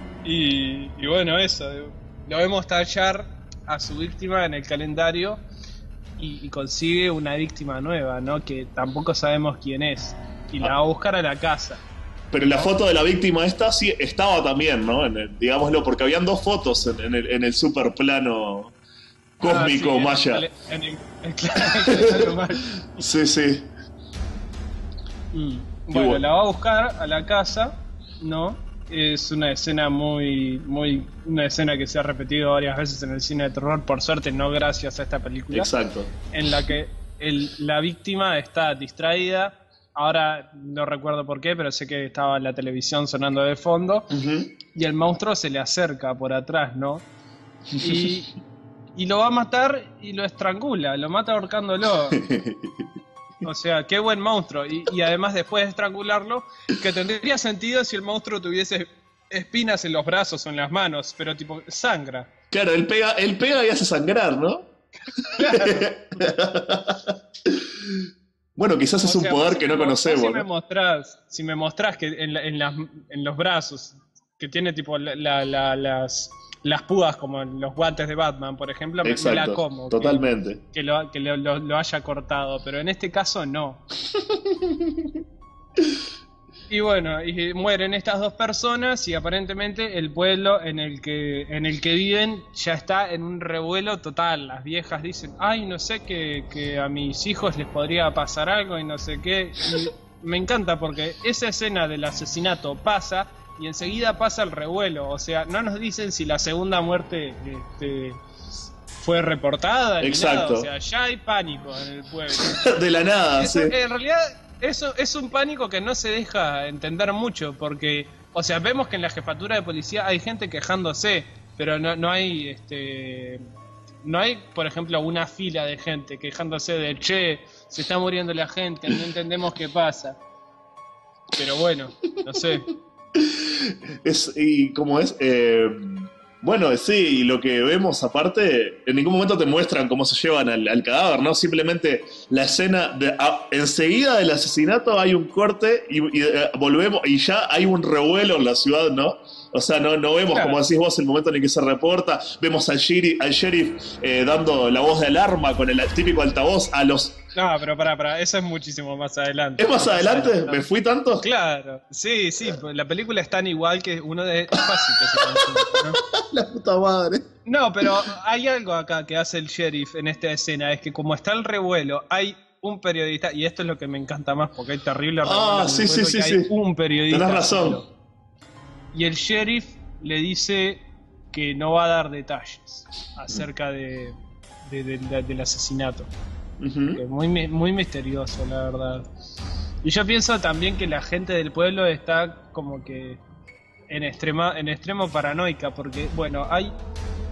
Y bueno, eso, lo vemos tallar a su víctima en el calendario y consigue una víctima nueva, ¿no? Que tampoco sabemos quién es. Y la va a buscar a la casa. Pero la foto de la víctima esta sí estaba también, ¿no? Digámoslo, porque habían dos fotos en el super plano cósmico Ah, sí, maya. En el calendario maya. Sí, sí. Bueno, bueno. la va a buscar a la casa, ¿no? Es una escena una escena que se ha repetido varias veces en el cine de terror, por suerte no gracias a esta película, Exacto. en la que la víctima está distraída, ahora no recuerdo por qué, pero sé que estaba la televisión sonando de fondo, Ujú. y el monstruo se le acerca por atrás, ¿no? Y lo va a matar y lo estrangula, lo mata ahorcándolo. O sea, qué buen monstruo. Y además, después de estrangularlo, que tendría sentido si el monstruo tuviese espinas en los brazos o en las manos, pero tipo, sangra. Claro, él pega y hace sangrar, ¿no? Bueno, quizás es O un sea, poder vos que no vos conocemos, si me ¿no? mostrás, si me mostrás que en los brazos, que tiene tipo las púas como en los guantes de Batman, por ejemplo, me la Exacto, como. totalmente. Que lo haya cortado, pero en este caso no. Y bueno, y mueren estas dos personas y aparentemente el pueblo en el que viven ya está en un revuelo total. Las viejas dicen, ay, no sé, que a mis hijos les podría pasar algo y no sé qué. Y me encanta porque esa escena del asesinato pasa y enseguida pasa el revuelo. O sea, no nos dicen si la segunda muerte fue reportada ni nada. Exacto. O sea, ya hay pánico en el pueblo. De la nada, Eso, sí. en realidad, eso es un pánico que no se deja entender mucho, porque, o sea, vemos que en la jefatura de policía hay gente quejándose, pero no hay, no hay, por ejemplo, una fila de gente quejándose de, che, se está muriendo la gente, no entendemos qué pasa. Pero bueno, no sé. Y como es, bueno, sí, y lo que vemos aparte, en ningún momento te muestran cómo se llevan al cadáver, ¿no? Simplemente la escena, enseguida del asesinato hay un corte y volvemos, y ya hay un revuelo en la ciudad, ¿no? O sea, no vemos, Claro. como decís vos, el momento en el que se reporta, vemos al sheriff dando la voz de alarma con el típico altavoz a los... No, pero pará, eso es muchísimo más adelante. ¿Es más adelante? ¿Me fui tanto? Claro, sí, pues la película es tan igual que uno es fácil que se confunda, ¿no? La puta madre. No, pero hay algo acá que hace el sheriff en esta escena, es que como está el revuelo, hay un periodista, y esto es lo que me encanta más porque hay terrible revuelo en el Sí, pueblo, sí, que sí, hay sí. un periodista Tenés razón. solo. Y el sheriff le dice que no va a dar detalles acerca del asesinato. Ujú. Que es muy misterioso, la verdad. Y yo pienso también que la gente del pueblo está como que en extremo paranoica, porque, bueno, hay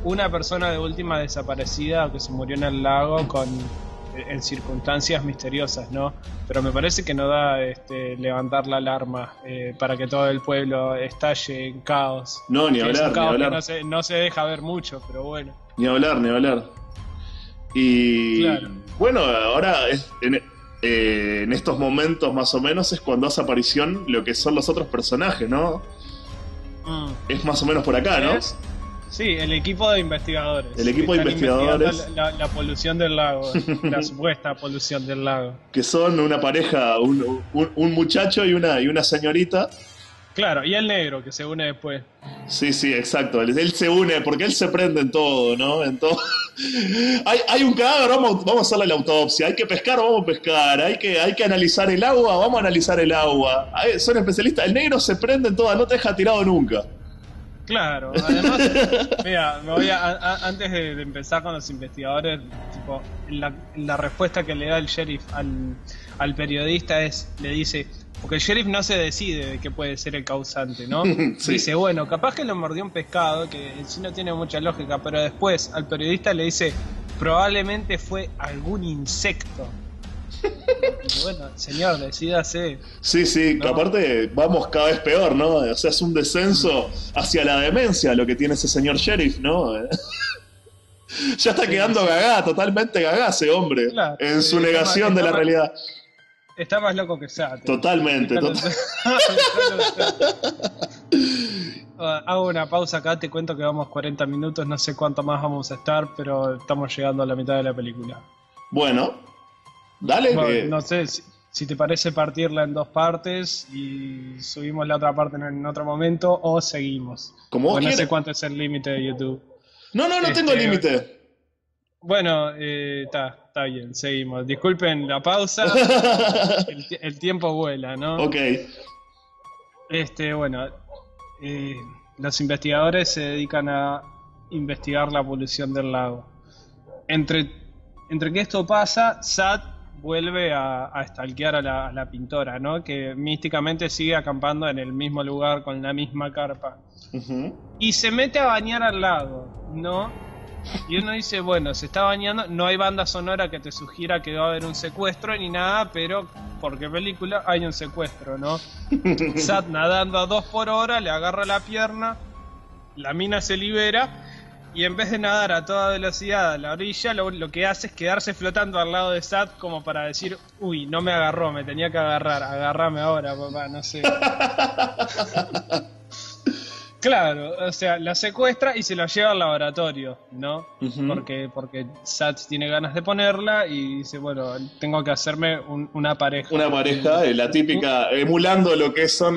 una persona de última desaparecida que se murió en el lago en circunstancias misteriosas, ¿no? Pero me parece que no da levantar la alarma para que todo el pueblo estalle en caos. No, ni Que es hablar, un caos ni que hablar. no se deja ver mucho, pero bueno. Ni hablar, ni hablar. Y Claro. bueno, ahora en estos momentos más o menos es cuando hace aparición lo que son los otros personajes, ¿no? Mm. Es más o menos por acá, ¿no? Sí, el equipo de investigadores. El equipo de Están investigadores. investigando la polución del lago, la supuesta polución del lago. Que son una pareja, un muchacho y una señorita. Claro, y el negro que se une después. Sí, sí, exacto. Él se une porque él se prende en todo, ¿no? En todo. Hay un cadáver, vamos a hacerle la autopsia. Hay que pescar, vamos a pescar. Hay que analizar el agua, vamos a analizar el agua. Son especialistas. El negro se prende en todo, no te deja tirado nunca. Claro, además, mira, antes de empezar con los investigadores, tipo, la respuesta que le da el sheriff al periodista le dice, porque el sheriff no se decide de qué puede ser el causante, ¿no? Sí. Dice, bueno, capaz que lo mordió un pescado, que en sí no tiene mucha lógica, pero después al periodista le dice, probablemente fue algún insecto. Y bueno, señor, decídase. Sí, sí, que No. aparte vamos cada vez peor, ¿no? O sea, es un descenso hacia la demencia lo que tiene ese señor sheriff, ¿no? Ya está quedando gagá, totalmente gagá ese hombre, Claro, en su está negación más- de está la más- realidad. Está más loco que Sate. Totalmente, Hago una pausa acá, te cuento que vamos 40 minutos, no sé cuánto más vamos a estar, pero estamos llegando a la mitad de la película. Bueno, dale. Bueno, no sé si te parece partirla en dos partes y subimos la otra parte en otro momento o seguimos. Como vos Bueno, no sé quieras. cuánto es el límite de YouTube. No tengo límite. Bueno, está bien, seguimos. Disculpen la pausa, el tiempo vuela, ¿no? Ok. Bueno, los investigadores se dedican a investigar la polución del lago. Entre que esto pasa, Sat vuelve a stalkear a la pintora, ¿no? Que místicamente sigue acampando en el mismo lugar con la misma carpa. Ujú. Y se mete a bañar al lago, ¿no? Y uno dice, bueno, se está bañando, no hay banda sonora que te sugiera que va a haber un secuestro ni nada, pero ¿por qué película? Hay un secuestro, ¿no? Sat nadando a 2 por hora, le agarra la pierna, la mina se libera y en vez de nadar a toda velocidad a la orilla, lo que hace es quedarse flotando al lado de Sat como para decir, uy, no me agarró, me tenía que agarrar, agárrame ahora, papá, no sé. Claro, o sea, la secuestra y se la lleva al laboratorio, ¿no? Ujú. Porque Sat tiene ganas de ponerla y dice, bueno, tengo que hacerme una pareja. Una pareja, la típica, emulando lo que es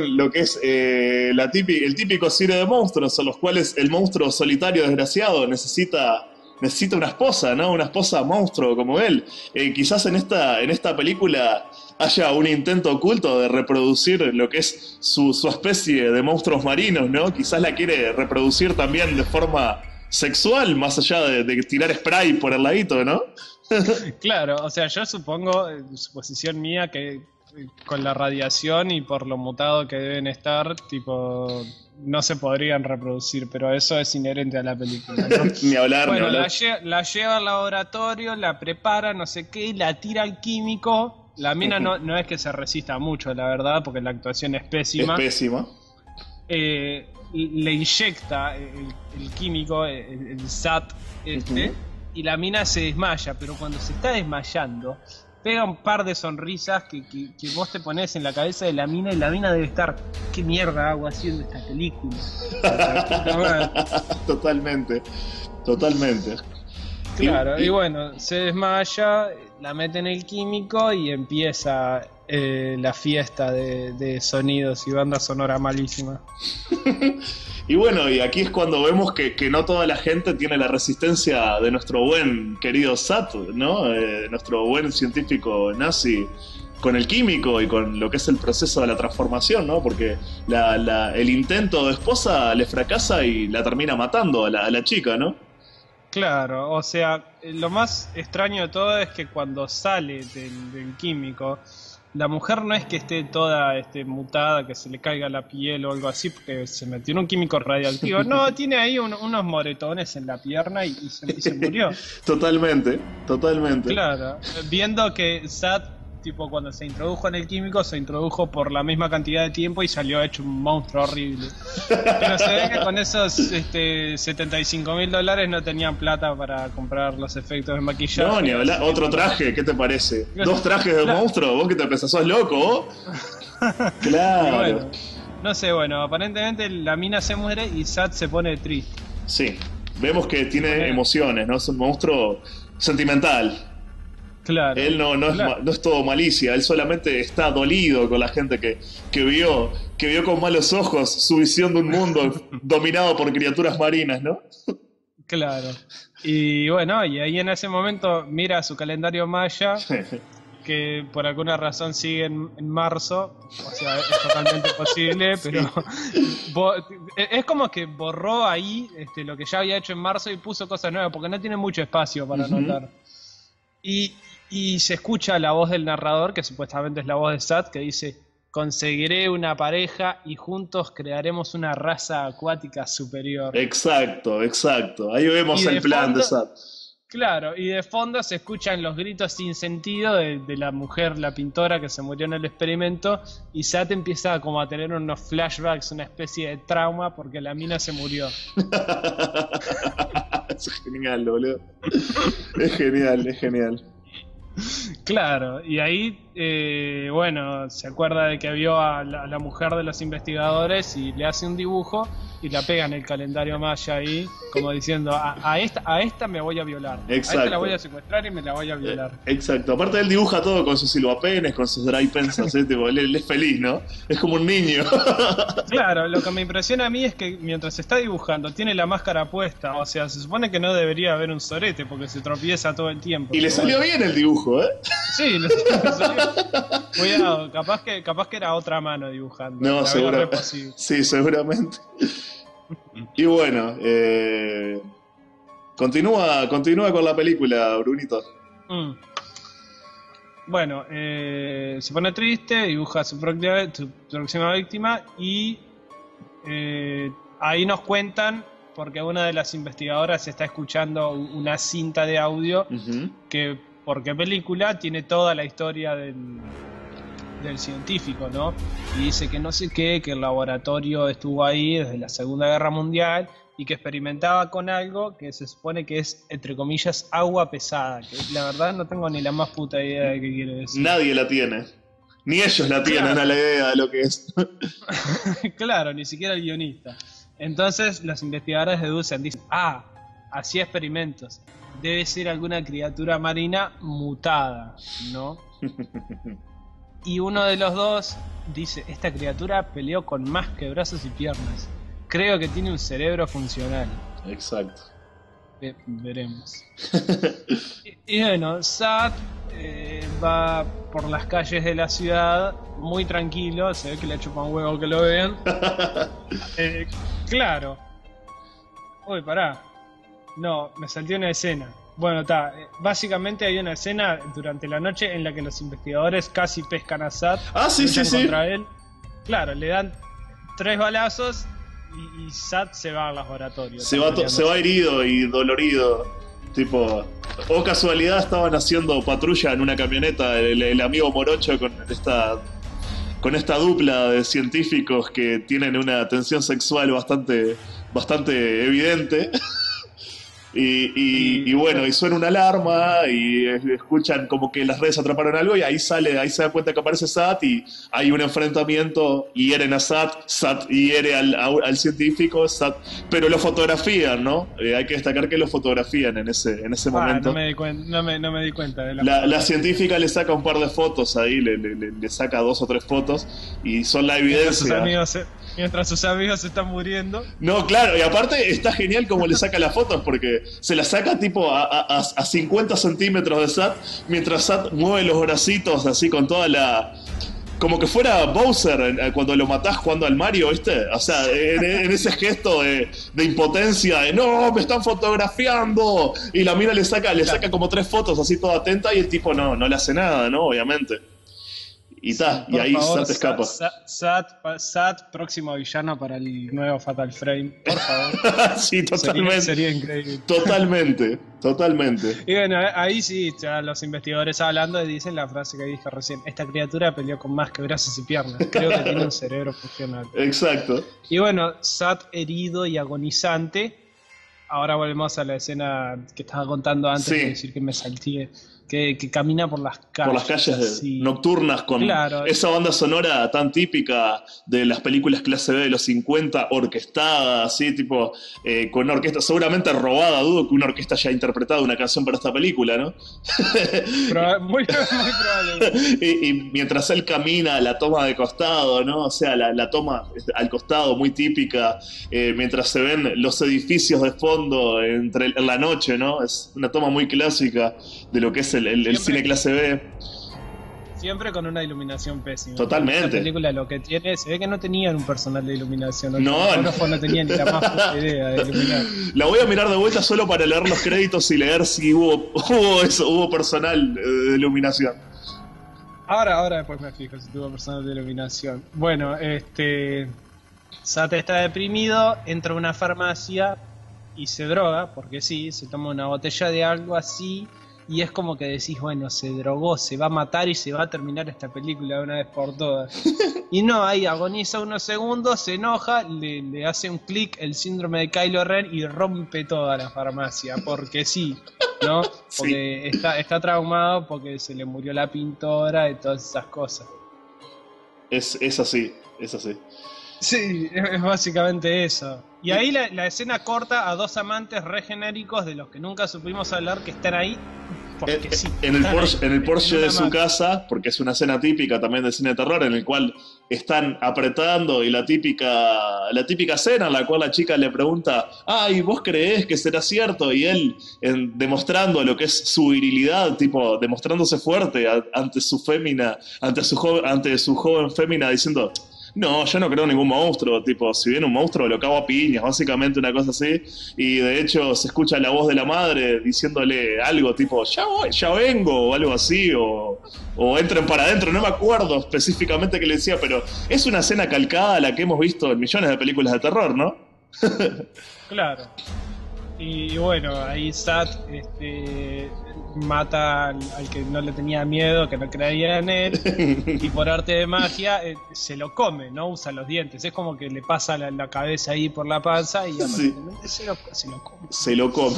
el típico cine de monstruos, en los cuales el monstruo solitario desgraciado necesita una esposa, ¿no? Una esposa monstruo como él. Quizás en esta película haya un intento oculto de reproducir lo que es su especie de monstruos marinos, ¿no? Quizás la quiere reproducir también de forma sexual, más allá de tirar spray por el ladito, ¿no? Claro, o sea, yo supongo, suposición mía, que con la radiación y por lo mutado que deben estar, tipo, no se podrían reproducir, pero eso es inherente a la película, ¿no? Ni hablar, Bueno, ni hablar. la lleva al laboratorio, la prepara, no sé qué, la tira al químico. La mina no es que se resista mucho, la verdad, porque la actuación es Es pésima. pésima. Le inyecta el químico, el SAT Ujú. y la mina se desmaya, pero cuando se está desmayando, pega un par de sonrisas que vos te pones en la cabeza de la mina y la mina debe estar, ¿qué mierda hago haciendo esta película? Puta madre. Totalmente, totalmente. Claro, y bueno, se desmaya, la mete en el químico y empieza la fiesta de sonidos y banda sonora malísima. Y bueno, y aquí es cuando vemos que no toda la gente tiene la resistencia de nuestro buen querido Sat, ¿no? Nuestro buen científico nazi con el químico y con lo que es el proceso de la transformación, ¿no? Porque el intento de esposa le fracasa y la termina matando a la chica, ¿no? Claro, o sea, lo más extraño de todo es que cuando sale del químico, la mujer no es que esté toda mutada, que se le caiga la piel o algo así, porque se metió en un químico radioactivo. No, tiene ahí unos moretones en la pierna y se murió. Totalmente, totalmente. Claro, viendo que Sat, tipo, cuando se introdujo en el químico, se introdujo por la misma cantidad de tiempo y salió hecho un monstruo horrible. Pero se ve que con esos $75.000 no tenían plata para comprar los efectos de maquillaje. No, ni hablar. Otro traje, ¿qué te parece? ¿2 trajes de monstruo? ¿Vos qué te pensás? ¿Sos loco vos? Claro. Bueno, no sé, bueno, aparentemente la mina se muere y Sat se pone triste. Sí, vemos que tiene emociones, ¿no? Es un monstruo sentimental. Claro, Él no es todo malicia, él solamente está dolido con la gente que vio con malos ojos su visión de un mundo dominado por criaturas marinas, ¿no? Claro. Y bueno, y ahí en ese momento mira su calendario maya, que por alguna razón sigue en marzo, o sea, es totalmente posible, pero es como que borró ahí lo que ya había hecho en marzo y puso cosas nuevas, porque no tiene mucho espacio para anotar. Y se escucha la voz del narrador, que supuestamente es la voz de Sat, que dice: conseguiré una pareja y juntos crearemos una raza acuática superior. Exacto, exacto. Ahí vemos el plan de Sat. Claro, y de fondo se escuchan los gritos sin sentido de la mujer, la pintora que se murió en el experimento, y Sat empieza como a tener unos flashbacks, una especie de trauma porque la mina se murió. Es genial, boludo. Es genial, es genial. Claro, y ahí, bueno, se acuerda de que vio a la mujer de los investigadores y le hace un dibujo y la pega en el calendario maya ahí, como diciendo: a esta me voy a violar. Exacto. A esta la voy a secuestrar y me la voy a violar. Exacto. Aparte él dibuja todo con sus silbapenes, con sus dry pencils, tipo, él es feliz, ¿no? Es como un niño. Claro, lo que me impresiona a mí es que mientras está dibujando tiene la máscara puesta, o sea, se supone que no debería haber un sorete porque se tropieza todo el tiempo. Y le salió bien el dibujo, ¿eh? Sí, le salió. Cuidado, capaz que era otra mano dibujando. No, seguro. Sí, seguramente. Y bueno, continúa con la película, Brunito. Bueno, se pone triste, dibuja su próxima víctima y ahí nos cuentan, porque una de las investigadoras está escuchando una cinta de audio que, porque película, tiene toda la historia del científico, ¿no? Y dice que no sé qué, que el laboratorio estuvo ahí desde la Segunda Guerra Mundial y que experimentaba con algo que se supone que es, entre comillas, agua pesada, que la verdad no tengo ni la más puta idea de qué quiere decir. Nadie la tiene. Ni ellos la tienen a la idea de lo que es. Claro, ni siquiera el guionista. Entonces los investigadores deducen, dicen: hacía experimentos. Debe ser alguna criatura marina mutada, ¿no? Y uno de los dos dice: esta criatura peleó con más que brazos y piernas. Creo que tiene un cerebro funcional. Exacto. Veremos. y bueno, Sat va por las calles de la ciudad muy tranquilo. Se ve que le chupa un huevo que lo vean. Claro. Uy, pará. No, me salté una escena. Bueno, básicamente hay una escena durante la noche en la que los investigadores casi pescan a Sat. Sí. Contra él. Claro, le dan 3 balazos y Sat se va al laboratorio. Se va herido y dolorido. Tipo, o casualidad estaban haciendo patrulla en una camioneta el amigo Morocho con esta dupla de científicos que tienen una tensión sexual bastante evidente. Y bueno, y suena una alarma y escuchan como que las redes atraparon algo y ahí se da cuenta que aparece Sat y hay un enfrentamiento y hieren a Sat hiere al científico, pero lo fotografían, ¿no? Hay que destacar que lo fotografían en ese momento. No me di cuenta de la científica le saca un par de fotos ahí, le saca 2 o 3 fotos y son la evidencia. Mientras sus amigos se están muriendo. No, claro, y aparte está genial como le saca las fotos porque se las saca tipo a 50 centímetros de Sat, mientras Sat mueve los bracitos así con toda la... Como que fuera Bowser cuando lo matás jugando al Mario, ¿viste? O sea, en ese gesto de impotencia, de ¡no, me están fotografiando! Y la mina le saca como 3 fotos así toda atenta y el tipo no le hace nada, ¿no? Obviamente. Y Sí, ta, y por ahí favor, Sat escapa. Sat, próximo villano para el nuevo Fatal Frame. Por favor. Sí, Sería, totalmente. sería increíble. Totalmente, totalmente. Y bueno, ahí sí, ya los investigadores hablando dicen la frase que dije recién. Esta criatura peleó con más que brazos y piernas. Creo que tiene un cerebro funcional. Exacto. Y bueno, Sat herido y agonizante. Ahora volvemos a la escena que estaba contando antes Sí. de decir que me salté. Que camina por las calles. Por las calles así. nocturnas con Claro. esa banda sonora tan típica de las películas clase B de los 50, orquestada, así, tipo, con una orquesta seguramente robada. Dudo que una orquesta haya interpretado una canción para esta película, ¿no? Muy probable. Y mientras él camina, la toma de costado, ¿no? O sea, la toma al costado, muy típica, mientras se ven los edificios de fondo en la noche, ¿no? Es una toma muy clásica de lo que es el cine clase B. Siempre con una iluminación pésima. Totalmente. Esta película lo que tiene, se ve que no tenían un personal de iluminación. No, no tenía ni la más puta idea de iluminar. La voy a mirar de vuelta solo para leer los créditos y leer si hubo personal de iluminación. Ahora después me fijo si tuvo personal de iluminación. Bueno, Sat está deprimido, entra a una farmacia y se droga, porque sí, se toma una botella de algo así. Y es como que decís, bueno, se drogó, se va a matar y se va a terminar esta película de una vez por todas. Y no, ahí agoniza unos segundos, se enoja, le hace un clic el síndrome de Kylo Ren y rompe toda la farmacia, porque sí, ¿no? Porque está traumado porque se le murió la pintora y todas esas cosas. Es así, es así. Sí, es básicamente eso. Y ahí la escena corta a dos amantes re genéricos de los que nunca supimos hablar que están ahí porque sí. En el Porsche de su máquina. casa, porque es una escena típica también del cine de terror, en el cual están apretando y la típica escena en la cual la chica le pregunta, ay, ¿vos creés que será cierto? Y él, demostrando lo que es su virilidad, tipo, demostrándose fuerte ante su joven fémina, diciendo, no, yo no creo en ningún monstruo, tipo, si viene un monstruo lo cago a piñas, básicamente una cosa así, y de hecho se escucha la voz de la madre diciéndole algo tipo, ya voy, ya vengo, o algo así, o entren para adentro, no me acuerdo específicamente qué le decía, pero es una escena calcada a la que hemos visto en millones de películas de terror, ¿no? Claro. Y bueno, ahí Sat mata al que no le tenía miedo, que no creía en él, y por arte de magia se lo come, no usa los dientes. Es como que le pasa la cabeza ahí por la panza y aparentemente se lo come. Se lo come.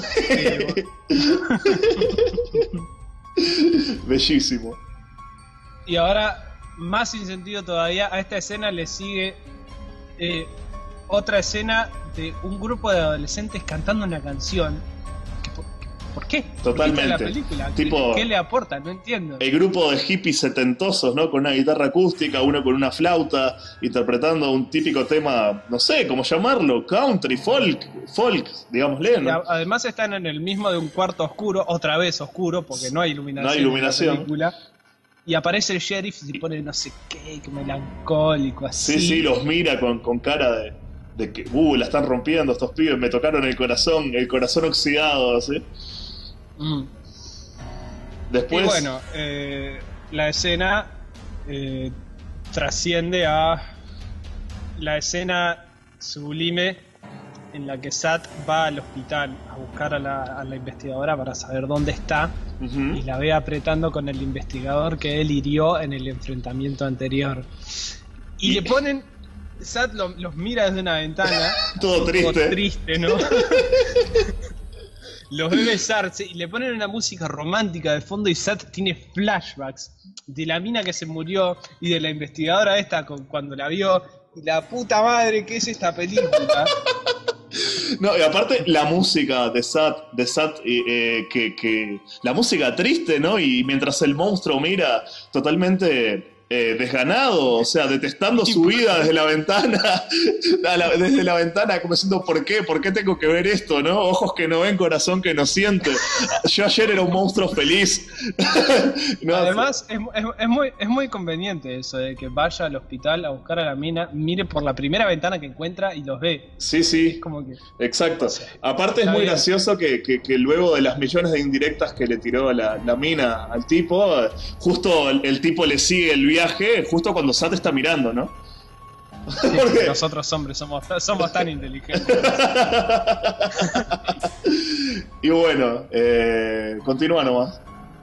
Bellísimo. Y ahora, más sin sentido todavía, a esta escena le sigue otra escena de un grupo de adolescentes cantando una canción. ¿Por qué? Totalmente. ¿Por qué está en la película? Tipo, ¿Qué le aporta? No entiendo. el grupo de hippies setentosos, ¿no? Con una guitarra acústica, uno con una flauta, interpretando un típico tema, no sé cómo llamarlo, country, folk, digámosle, ¿no? Además están en el mismo de un cuarto oscuro, otra vez oscuro, porque no hay iluminación. No hay iluminación. En la película. Y aparece el sheriff y se pone no sé qué, que melancólico, así. Sí, los mira con cara de que, la están rompiendo estos pibes, me tocaron el corazón oxidado, ¿sí? Después... Y bueno, la escena trasciende a la escena sublime en la que Sat va al hospital a buscar a la investigadora para saber dónde está. Uh-huh. Y la ve apretando con el investigador que él hirió en el enfrentamiento anterior. Y le ponen... Sat los mira desde una ventana. Todo triste, ¿no? Los ve besarse y le ponen una música romántica de fondo y Sat tiene flashbacks de la mina que se murió y de la investigadora esta cuando la vio. Y la puta madre, ¿qué es esta película? No, y aparte la música de Sat, que la música triste, ¿no? Y mientras el monstruo mira totalmente desganado, o sea, detestando su vida desde la ventana, desde la ventana, como diciendo, ¿por qué? ¿Por qué tengo que ver esto, no? Ojos que no ven, corazón que no siente. Yo ayer era un monstruo feliz. No, además, es muy conveniente eso de que vaya al hospital a buscar a la mina, mire por la primera ventana que encuentra y los ve. Sí. Como que, exacto. O sea, aparte es muy bien. gracioso que luego de las millones de indirectas que le tiró la mina al tipo, justo el tipo le sigue el viaje viaje justo cuando Sat está mirando, ¿no? Sí, nosotros hombres somos tan inteligentes. Y bueno, continúa nomás.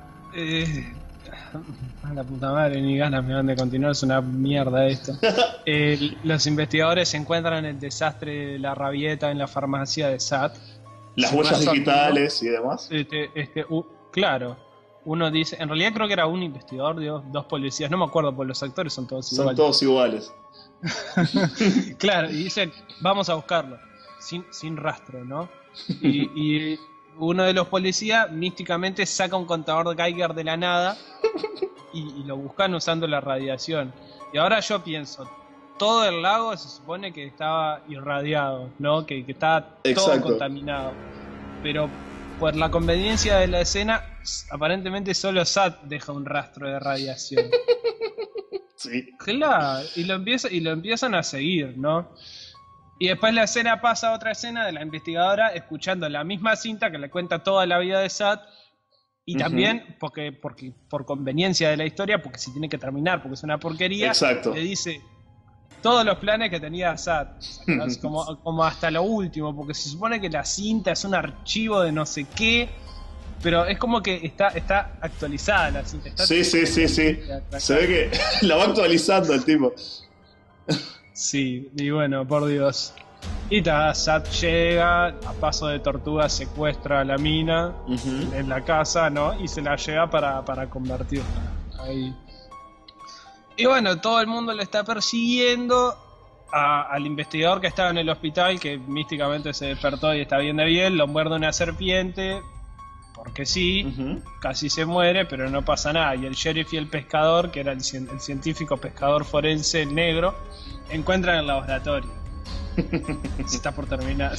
A la puta madre, ni ganas me van de continuar, es una mierda esto. Los investigadores encuentran el desastre de la rabieta en la farmacia de Sat. Las huellas digitales y demás. Claro, uno dice, en realidad creo que era un investigador, dos policías, no me acuerdo, porque los actores son todos iguales. Son todos iguales. Claro, y dicen, vamos a buscarlo, sin rastro, ¿no? Y uno de los policías místicamente saca un contador de Geiger de la nada y lo buscan usando la radiación. Y ahora yo pienso, todo el lago se supone que estaba irradiado, ¿no? Que estaba todo contaminado. Pero por la conveniencia de la escena, aparentemente solo Sat deja un rastro de radiación. Sí. Claro, y lo empiezan a seguir, ¿no? Y después la escena pasa a otra escena de la investigadora escuchando la misma cinta que le cuenta toda la vida de Sat. Y también porque por conveniencia de la historia, porque se tiene que terminar, porque es una porquería. Exacto. Le dice todos los planes que tenía Sat, como hasta lo último, porque se supone que la cinta es un archivo de no sé qué, pero es como que está actualizada la cinta. Sí. Se ve que la va actualizando el tipo. Sí, y bueno, por Dios. Y Sat llega, a paso de tortuga secuestra a la mina en la casa, ¿no? Y se la lleva para convertirla ahí. Y bueno, todo el mundo le está persiguiendo al investigador que estaba en el hospital, que místicamente se despertó y está bien de bien, lo muerde una serpiente, porque sí, casi se muere, pero no pasa nada. Y el sheriff y el pescador, que era el científico pescador forense, el negro, encuentran el laboratorio. Se está por terminar.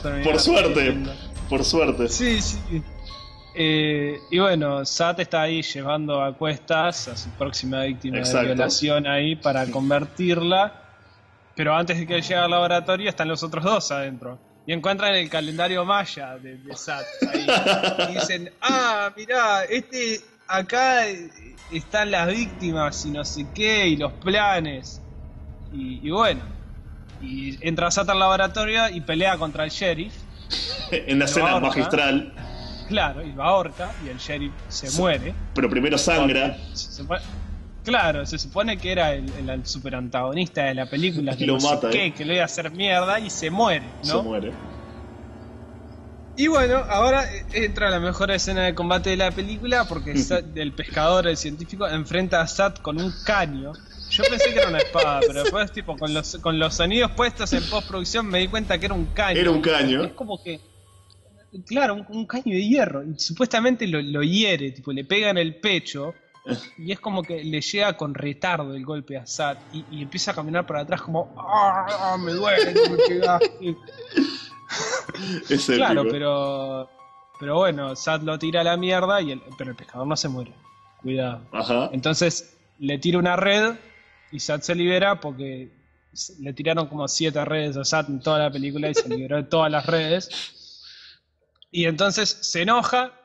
Por suerte. Sí. Y bueno, Sat está ahí llevando a cuestas a su próxima víctima de violación ahí para convertirla. Pero antes de que llegue al laboratorio están los otros dos adentro. Y encuentran el calendario maya de Sat ahí. Y dicen, mirá, acá están las víctimas y no sé qué, y los planes. Y bueno, y entra Sat al laboratorio y pelea contra el sheriff. En la escena magistral. Claro, y lo ahorca y el sheriff se muere. Pero primero sangra. Claro, se supone que era el superantagonista de la película, que lo no mata, sé qué, que lo iba a hacer mierda y se muere, ¿no? Se muere. Y bueno, ahora entra la mejor escena de combate de la película, porque el pescador, el científico, enfrenta a Sat con un caño. Yo pensé que era una espada, pero después tipo con los sonidos puestos en postproducción me di cuenta que era un caño. Era un caño. Es como que, claro, un caño de hierro. Y supuestamente lo hiere, tipo le pega en el pecho. Y es como que le llega con retardo el golpe a Sat. Y empieza a caminar para atrás como, me duele, me pegaste. Es claro, épico. pero bueno, Sat lo tira a la mierda, pero el pescador no se muere. Cuidado. Ajá. Entonces le tira una red y Sat se libera porque le tiraron como 7 redes a Sat en toda la película y se liberó de todas las redes. Y entonces se enoja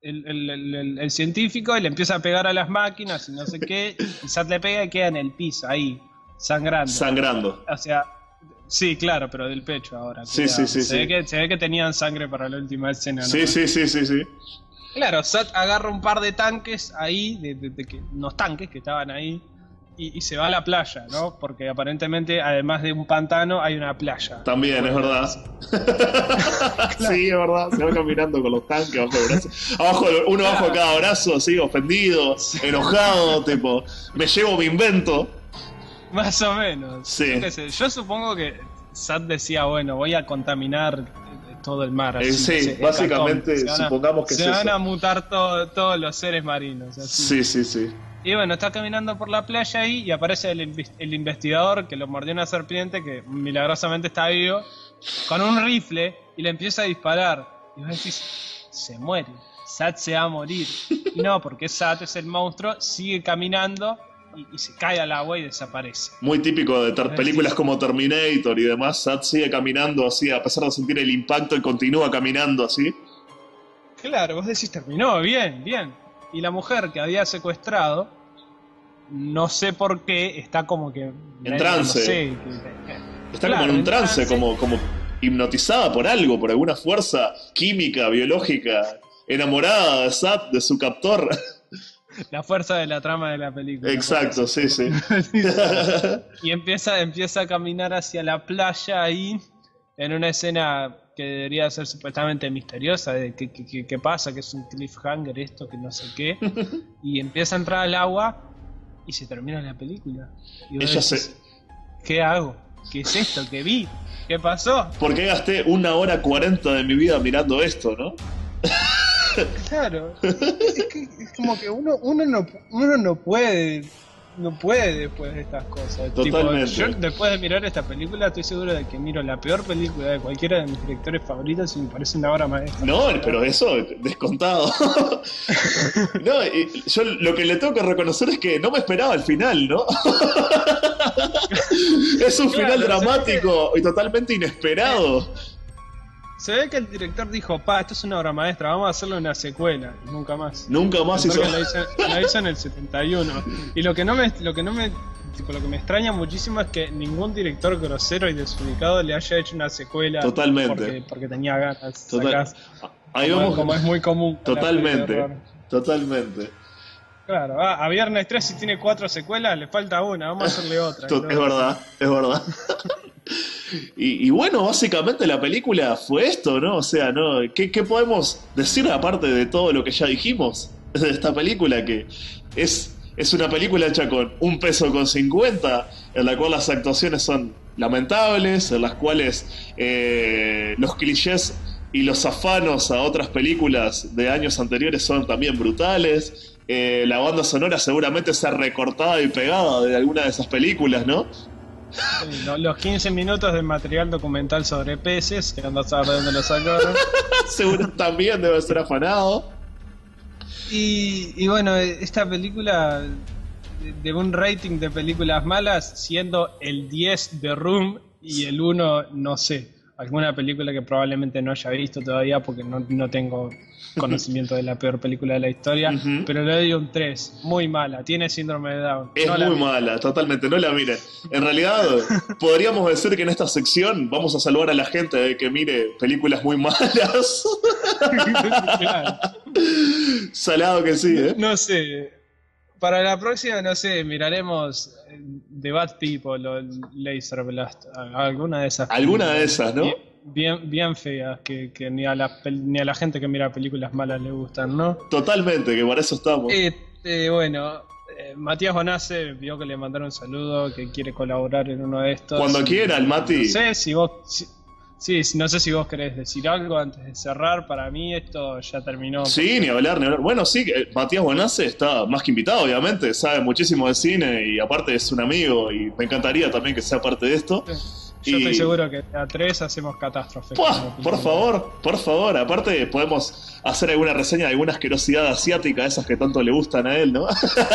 el científico y le empieza a pegar a las máquinas y no sé qué. Y Sat le pega y queda en el piso, ahí, sangrando. O sea, sí, claro, pero del pecho ahora. Sí. Se ve que tenían sangre para la última escena, ¿no? Sí. Claro, Sat agarra un par de tanques ahí, unos tanques que estaban ahí, y se va a la playa, ¿no? Porque aparentemente, además de un pantano, hay una playa. También, es verdad. Claro. Sí, es verdad. Se va caminando con los tanques bajo el brazo. Uno bajo cada brazo, así, ofendido, enojado, tipo, me llevo mi invento. Más o menos. Sí. Yo supongo que Sat decía, bueno, voy a contaminar todo el mar. Así, sí, básicamente, supongamos que se van a mutar todos los seres marinos. Así. Sí. Y bueno, está caminando por la playa ahí y aparece el investigador que lo mordió una serpiente, que milagrosamente está vivo, con un rifle y le empieza a disparar. Y vos decís, se muere, Sat se va a morir. Y no, porque Sat es el monstruo, sigue caminando y se cae al agua y desaparece. Muy típico de películas como Terminator y demás. Sat sigue caminando así, a pesar de sentir el impacto, y continúa caminando así. Claro, vos decís, terminó, bien. Y la mujer que había secuestrado no sé por qué, está como que... En trance. No sé, Está claro, como en un trance, trance. como hipnotizada por algo, por alguna fuerza química, biológica, enamorada de Sat, de su captor. La fuerza de la trama de la película. Exacto, sí, sí. Y empieza a caminar hacia la playa ahí, en una escena que debería ser supuestamente misteriosa, de qué pasa, que es un cliffhanger esto, que no sé qué. Y empieza a entrar al agua y se termina la película. Y vos Ella decís, ¿qué hago? ¿Qué es esto que vi? ¿Qué pasó? ¿Por qué gasté 1 hora 40 de mi vida mirando esto, no? Claro, es como que uno no puede después de estas cosas. Totalmente. Tipo, yo después de mirar esta película estoy seguro de que miro la peor película de cualquiera de mis directores favoritos y me parece una obra maestra. No, pero eso, descontado. No, y yo lo que le tengo que reconocer es que no me esperaba el final, ¿no? Es un final dramático y totalmente inesperado. Se ve que el director dijo, esto es una obra maestra, vamos a hacerle una secuela, y nunca más. Nunca más hizo. La hizo en el 71. Y lo que me extraña muchísimo es que ningún director grosero y desubicado le haya hecho una secuela. Totalmente. Porque tenía ganas. Ahí vamos. Como es muy común. Totalmente. Claro, a Viernes 3 si tiene 4 secuelas, le falta una, vamos a hacerle otra. Es verdad. Y bueno, básicamente la película fue esto, ¿no? O sea, ¿no? ¿Qué podemos decir aparte de todo lo que ya dijimos de esta película? Que es una película hecha con $1.50, en la cual las actuaciones son lamentables, en las cuales los clichés y los afanos a otras películas de años anteriores son también brutales. La banda sonora seguramente sea recortada y pegada de alguna de esas películas, ¿no? Sí, los 15 minutos de material documental sobre peces, que ando a saber de dónde lo sacaron. Seguro también debe ser afanado. Y bueno, esta película de un rating de películas malas, siendo el 10 de Room y el 1, no sé, alguna película que probablemente no haya visto todavía porque no tengo conocimiento de la peor película de la historia, pero le doy un 3, muy mala, tiene síndrome de Down. Es muy mala, totalmente, no la miren. En realidad, podríamos decir que en esta sección vamos a salvar a la gente de que mire películas muy malas. Claro. Salado que sí, ¿eh? No sé, para la próxima, no sé, miraremos The Bad People o Laser Blast, alguna de esas. Alguna de esas, ¿no? Bien feas, que ni a la gente que mira películas malas le gustan, ¿no? Totalmente, que para eso estamos. Bueno, Matías Bonace vio que le mandaron un saludo, que quiere colaborar en uno de estos. Cuando quiera, el Mati. No sé si vos... no sé si vos querés decir algo antes de cerrar. Para mí esto ya terminó. Sí, ni hablar. Bueno, sí, Matías Bonace está más que invitado, obviamente. Sabe muchísimo de cine y aparte es un amigo y me encantaría también que sea parte de esto. Yo estoy seguro que a 3 hacemos catástrofe. Por favor. Aparte podemos hacer alguna reseña de alguna asquerosidad asiática, esas que tanto le gustan a él, ¿no?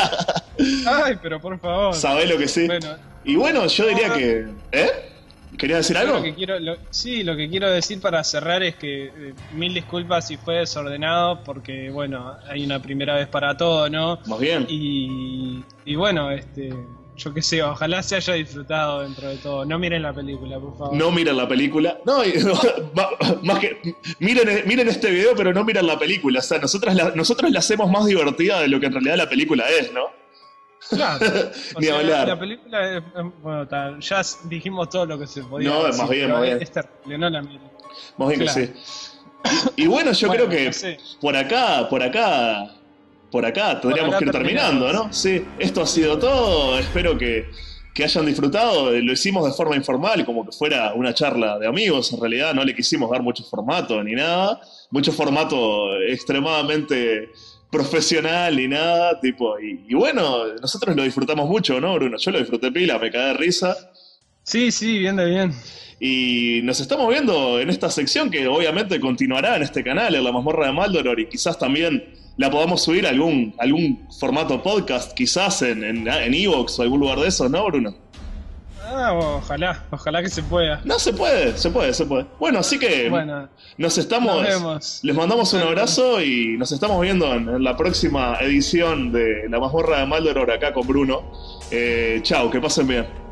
Ay, pero por favor. Sabés lo que sí. Bueno, y bueno, yo diría que... ¿Querías decir algo? Lo que quiero decir para cerrar es que mil disculpas si fue desordenado, porque bueno, hay una primera vez para todo, ¿no? Más bien. Y bueno, yo qué sé, ojalá se haya disfrutado dentro de todo. No miren la película, por favor. No miren la película. No, más que miren este video, pero no miren la película. O sea, nosotros la hacemos más divertida de lo que en realidad la película es, ¿no? Claro. Ni hablar. La película es, bueno, ya dijimos todo lo que se podía decir. No, más bien. Es terrible, no la miren. Más bien claro. Que sí. Y bueno, yo creo que por acá tendríamos que ir terminando, ¿no? Sí, esto ha sido todo. Espero que hayan disfrutado. Lo hicimos de forma informal, como que fuera una charla de amigos. En realidad no le quisimos dar mucho formato ni nada. Mucho formato extremadamente profesional y nada, tipo. Y bueno, nosotros lo disfrutamos mucho, ¿no, Bruno? Yo lo disfruté pila, me cagué de risa. Sí, bien de bien. Y nos estamos viendo en esta sección que obviamente continuará en este canal, en La Mazmorra de Maldoror, y quizás también la podamos subir a algún formato podcast, quizás en Evox o algún lugar de esos, ¿no, Bruno? Ojalá que se pueda. No, se puede, se puede, se puede. Bueno, así que Bueno, nos estamos... nos vemos. Les mandamos un abrazo y nos estamos viendo en la próxima edición de La Mazmorra de Maldoror acá con Bruno. Chao, que pasen bien.